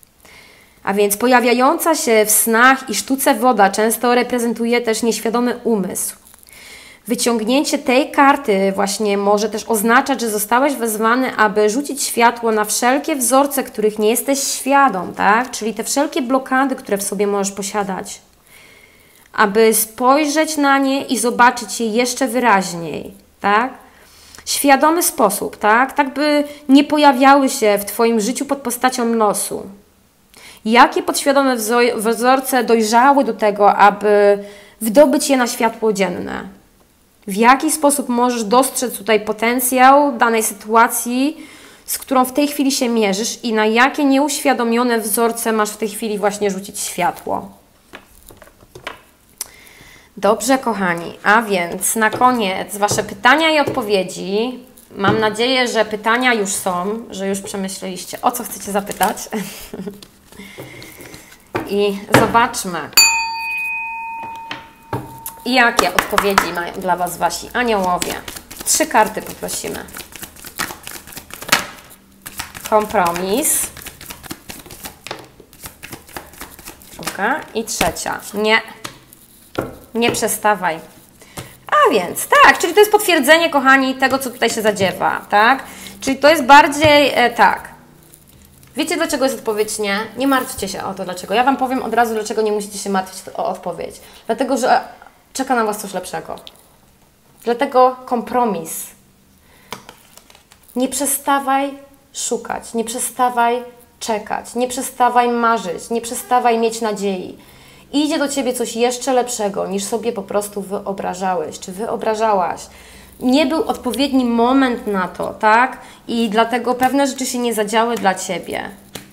A więc pojawiająca się w snach i sztuce woda często reprezentuje też nieświadomy umysł. Wyciągnięcie tej karty właśnie może też oznaczać, że zostałeś wezwany, aby rzucić światło na wszelkie wzorce, których nie jesteś świadom, tak? Czyli te wszelkie blokady, które w sobie możesz posiadać. Aby spojrzeć na nie i zobaczyć je jeszcze wyraźniej, tak? Świadomy sposób, tak? Tak by nie pojawiały się w Twoim życiu pod postacią losu. Jakie podświadome wzorce dojrzały do tego, aby wydobyć je na światło dzienne? W jaki sposób możesz dostrzec tutaj potencjał danej sytuacji, z którą w tej chwili się mierzysz i na jakie nieuświadomione wzorce masz w tej chwili właśnie rzucić światło? Dobrze, kochani, a więc na koniec Wasze pytania i odpowiedzi. Mam nadzieję, że pytania już są, że już przemyśleliście, o co chcecie zapytać. I zobaczmy, jakie odpowiedzi mają dla Was Wasi aniołowie. 3 karty poprosimy. Kompromis. Druga i trzecia. Nie. Nie przestawaj. A więc, tak, czyli to jest potwierdzenie, kochani, tego, co tutaj się zadziewa, tak? Czyli to jest bardziej tak. Wiecie, dlaczego jest odpowiedź nie? Nie martwcie się o to, dlaczego. Ja Wam powiem od razu, dlaczego nie musicie się martwić o odpowiedź. Dlatego, że czeka na Was coś lepszego. Dlatego kompromis. Nie przestawaj szukać, nie przestawaj czekać, nie przestawaj marzyć, nie przestawaj mieć nadziei. Idzie do Ciebie coś jeszcze lepszego, niż sobie po prostu wyobrażałeś, czy wyobrażałaś. Nie był odpowiedni moment na to, tak? I dlatego pewne rzeczy się nie zadziały dla Ciebie.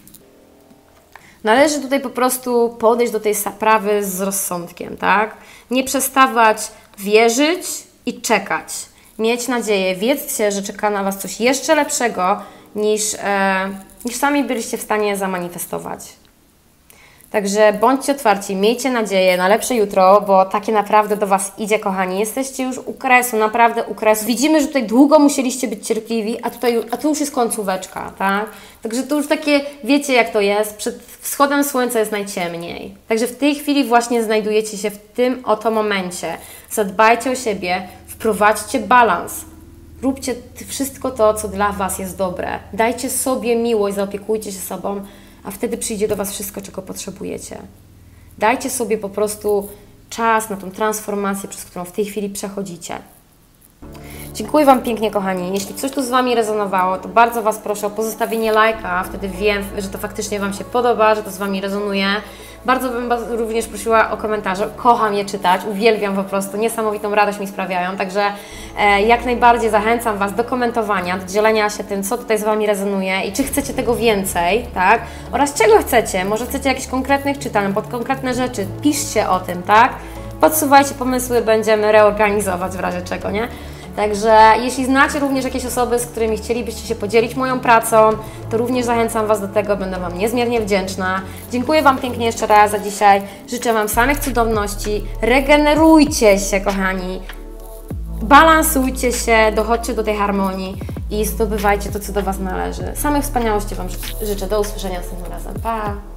Należy tutaj po prostu podejść do tej sprawy z rozsądkiem, tak? Nie przestawać wierzyć i czekać. Mieć nadzieję, wiedzcie, że czeka na Was coś jeszcze lepszego, niż sami byliście w stanie zamanifestować. Także bądźcie otwarci, miejcie nadzieję na lepsze jutro, bo takie naprawdę do Was idzie, kochani. Jesteście już u kresu, naprawdę u kresu. Widzimy, że tutaj długo musieliście być cierpliwi, a tu już jest końcóweczka, tak? Także to już takie, wiecie jak to jest, przed wschodem słońca jest najciemniej. Także w tej chwili właśnie znajdujecie się w tym oto momencie. Zadbajcie o siebie, wprowadźcie balans. Róbcie wszystko to, co dla Was jest dobre. Dajcie sobie miłość, zaopiekujcie się sobą, a wtedy przyjdzie do Was wszystko, czego potrzebujecie. Dajcie sobie po prostu czas na tą transformację, przez którą w tej chwili przechodzicie. Dziękuję Wam pięknie, kochani. Jeśli coś tu z Wami rezonowało, to bardzo Was proszę o pozostawienie lajka. Wtedy wiem, że to faktycznie Wam się podoba, że to z Wami rezonuje. Bardzo bym Was również prosiła o komentarze. Kocham je czytać, uwielbiam po prostu. Niesamowitą radość mi sprawiają. Także jak najbardziej zachęcam Was do komentowania, do dzielenia się tym, co tutaj z Wami rezonuje i czy chcecie tego więcej, tak? Oraz czego chcecie. Może chcecie jakichś konkretnych czytań, pod konkretne rzeczy. Piszcie o tym, tak? Podsuwajcie pomysły, będziemy reorganizować w razie czego, nie? Także jeśli znacie również jakieś osoby, z którymi chcielibyście się podzielić moją pracą, to również zachęcam Was do tego, będę Wam niezmiernie wdzięczna. Dziękuję Wam pięknie jeszcze raz za dzisiaj. Życzę Wam samych cudowności. Regenerujcie się, kochani. Balansujcie się, dochodźcie do tej harmonii i zdobywajcie to, co do Was należy. Samych wspaniałości Wam życzę. Do usłyszenia następnym razem. Pa!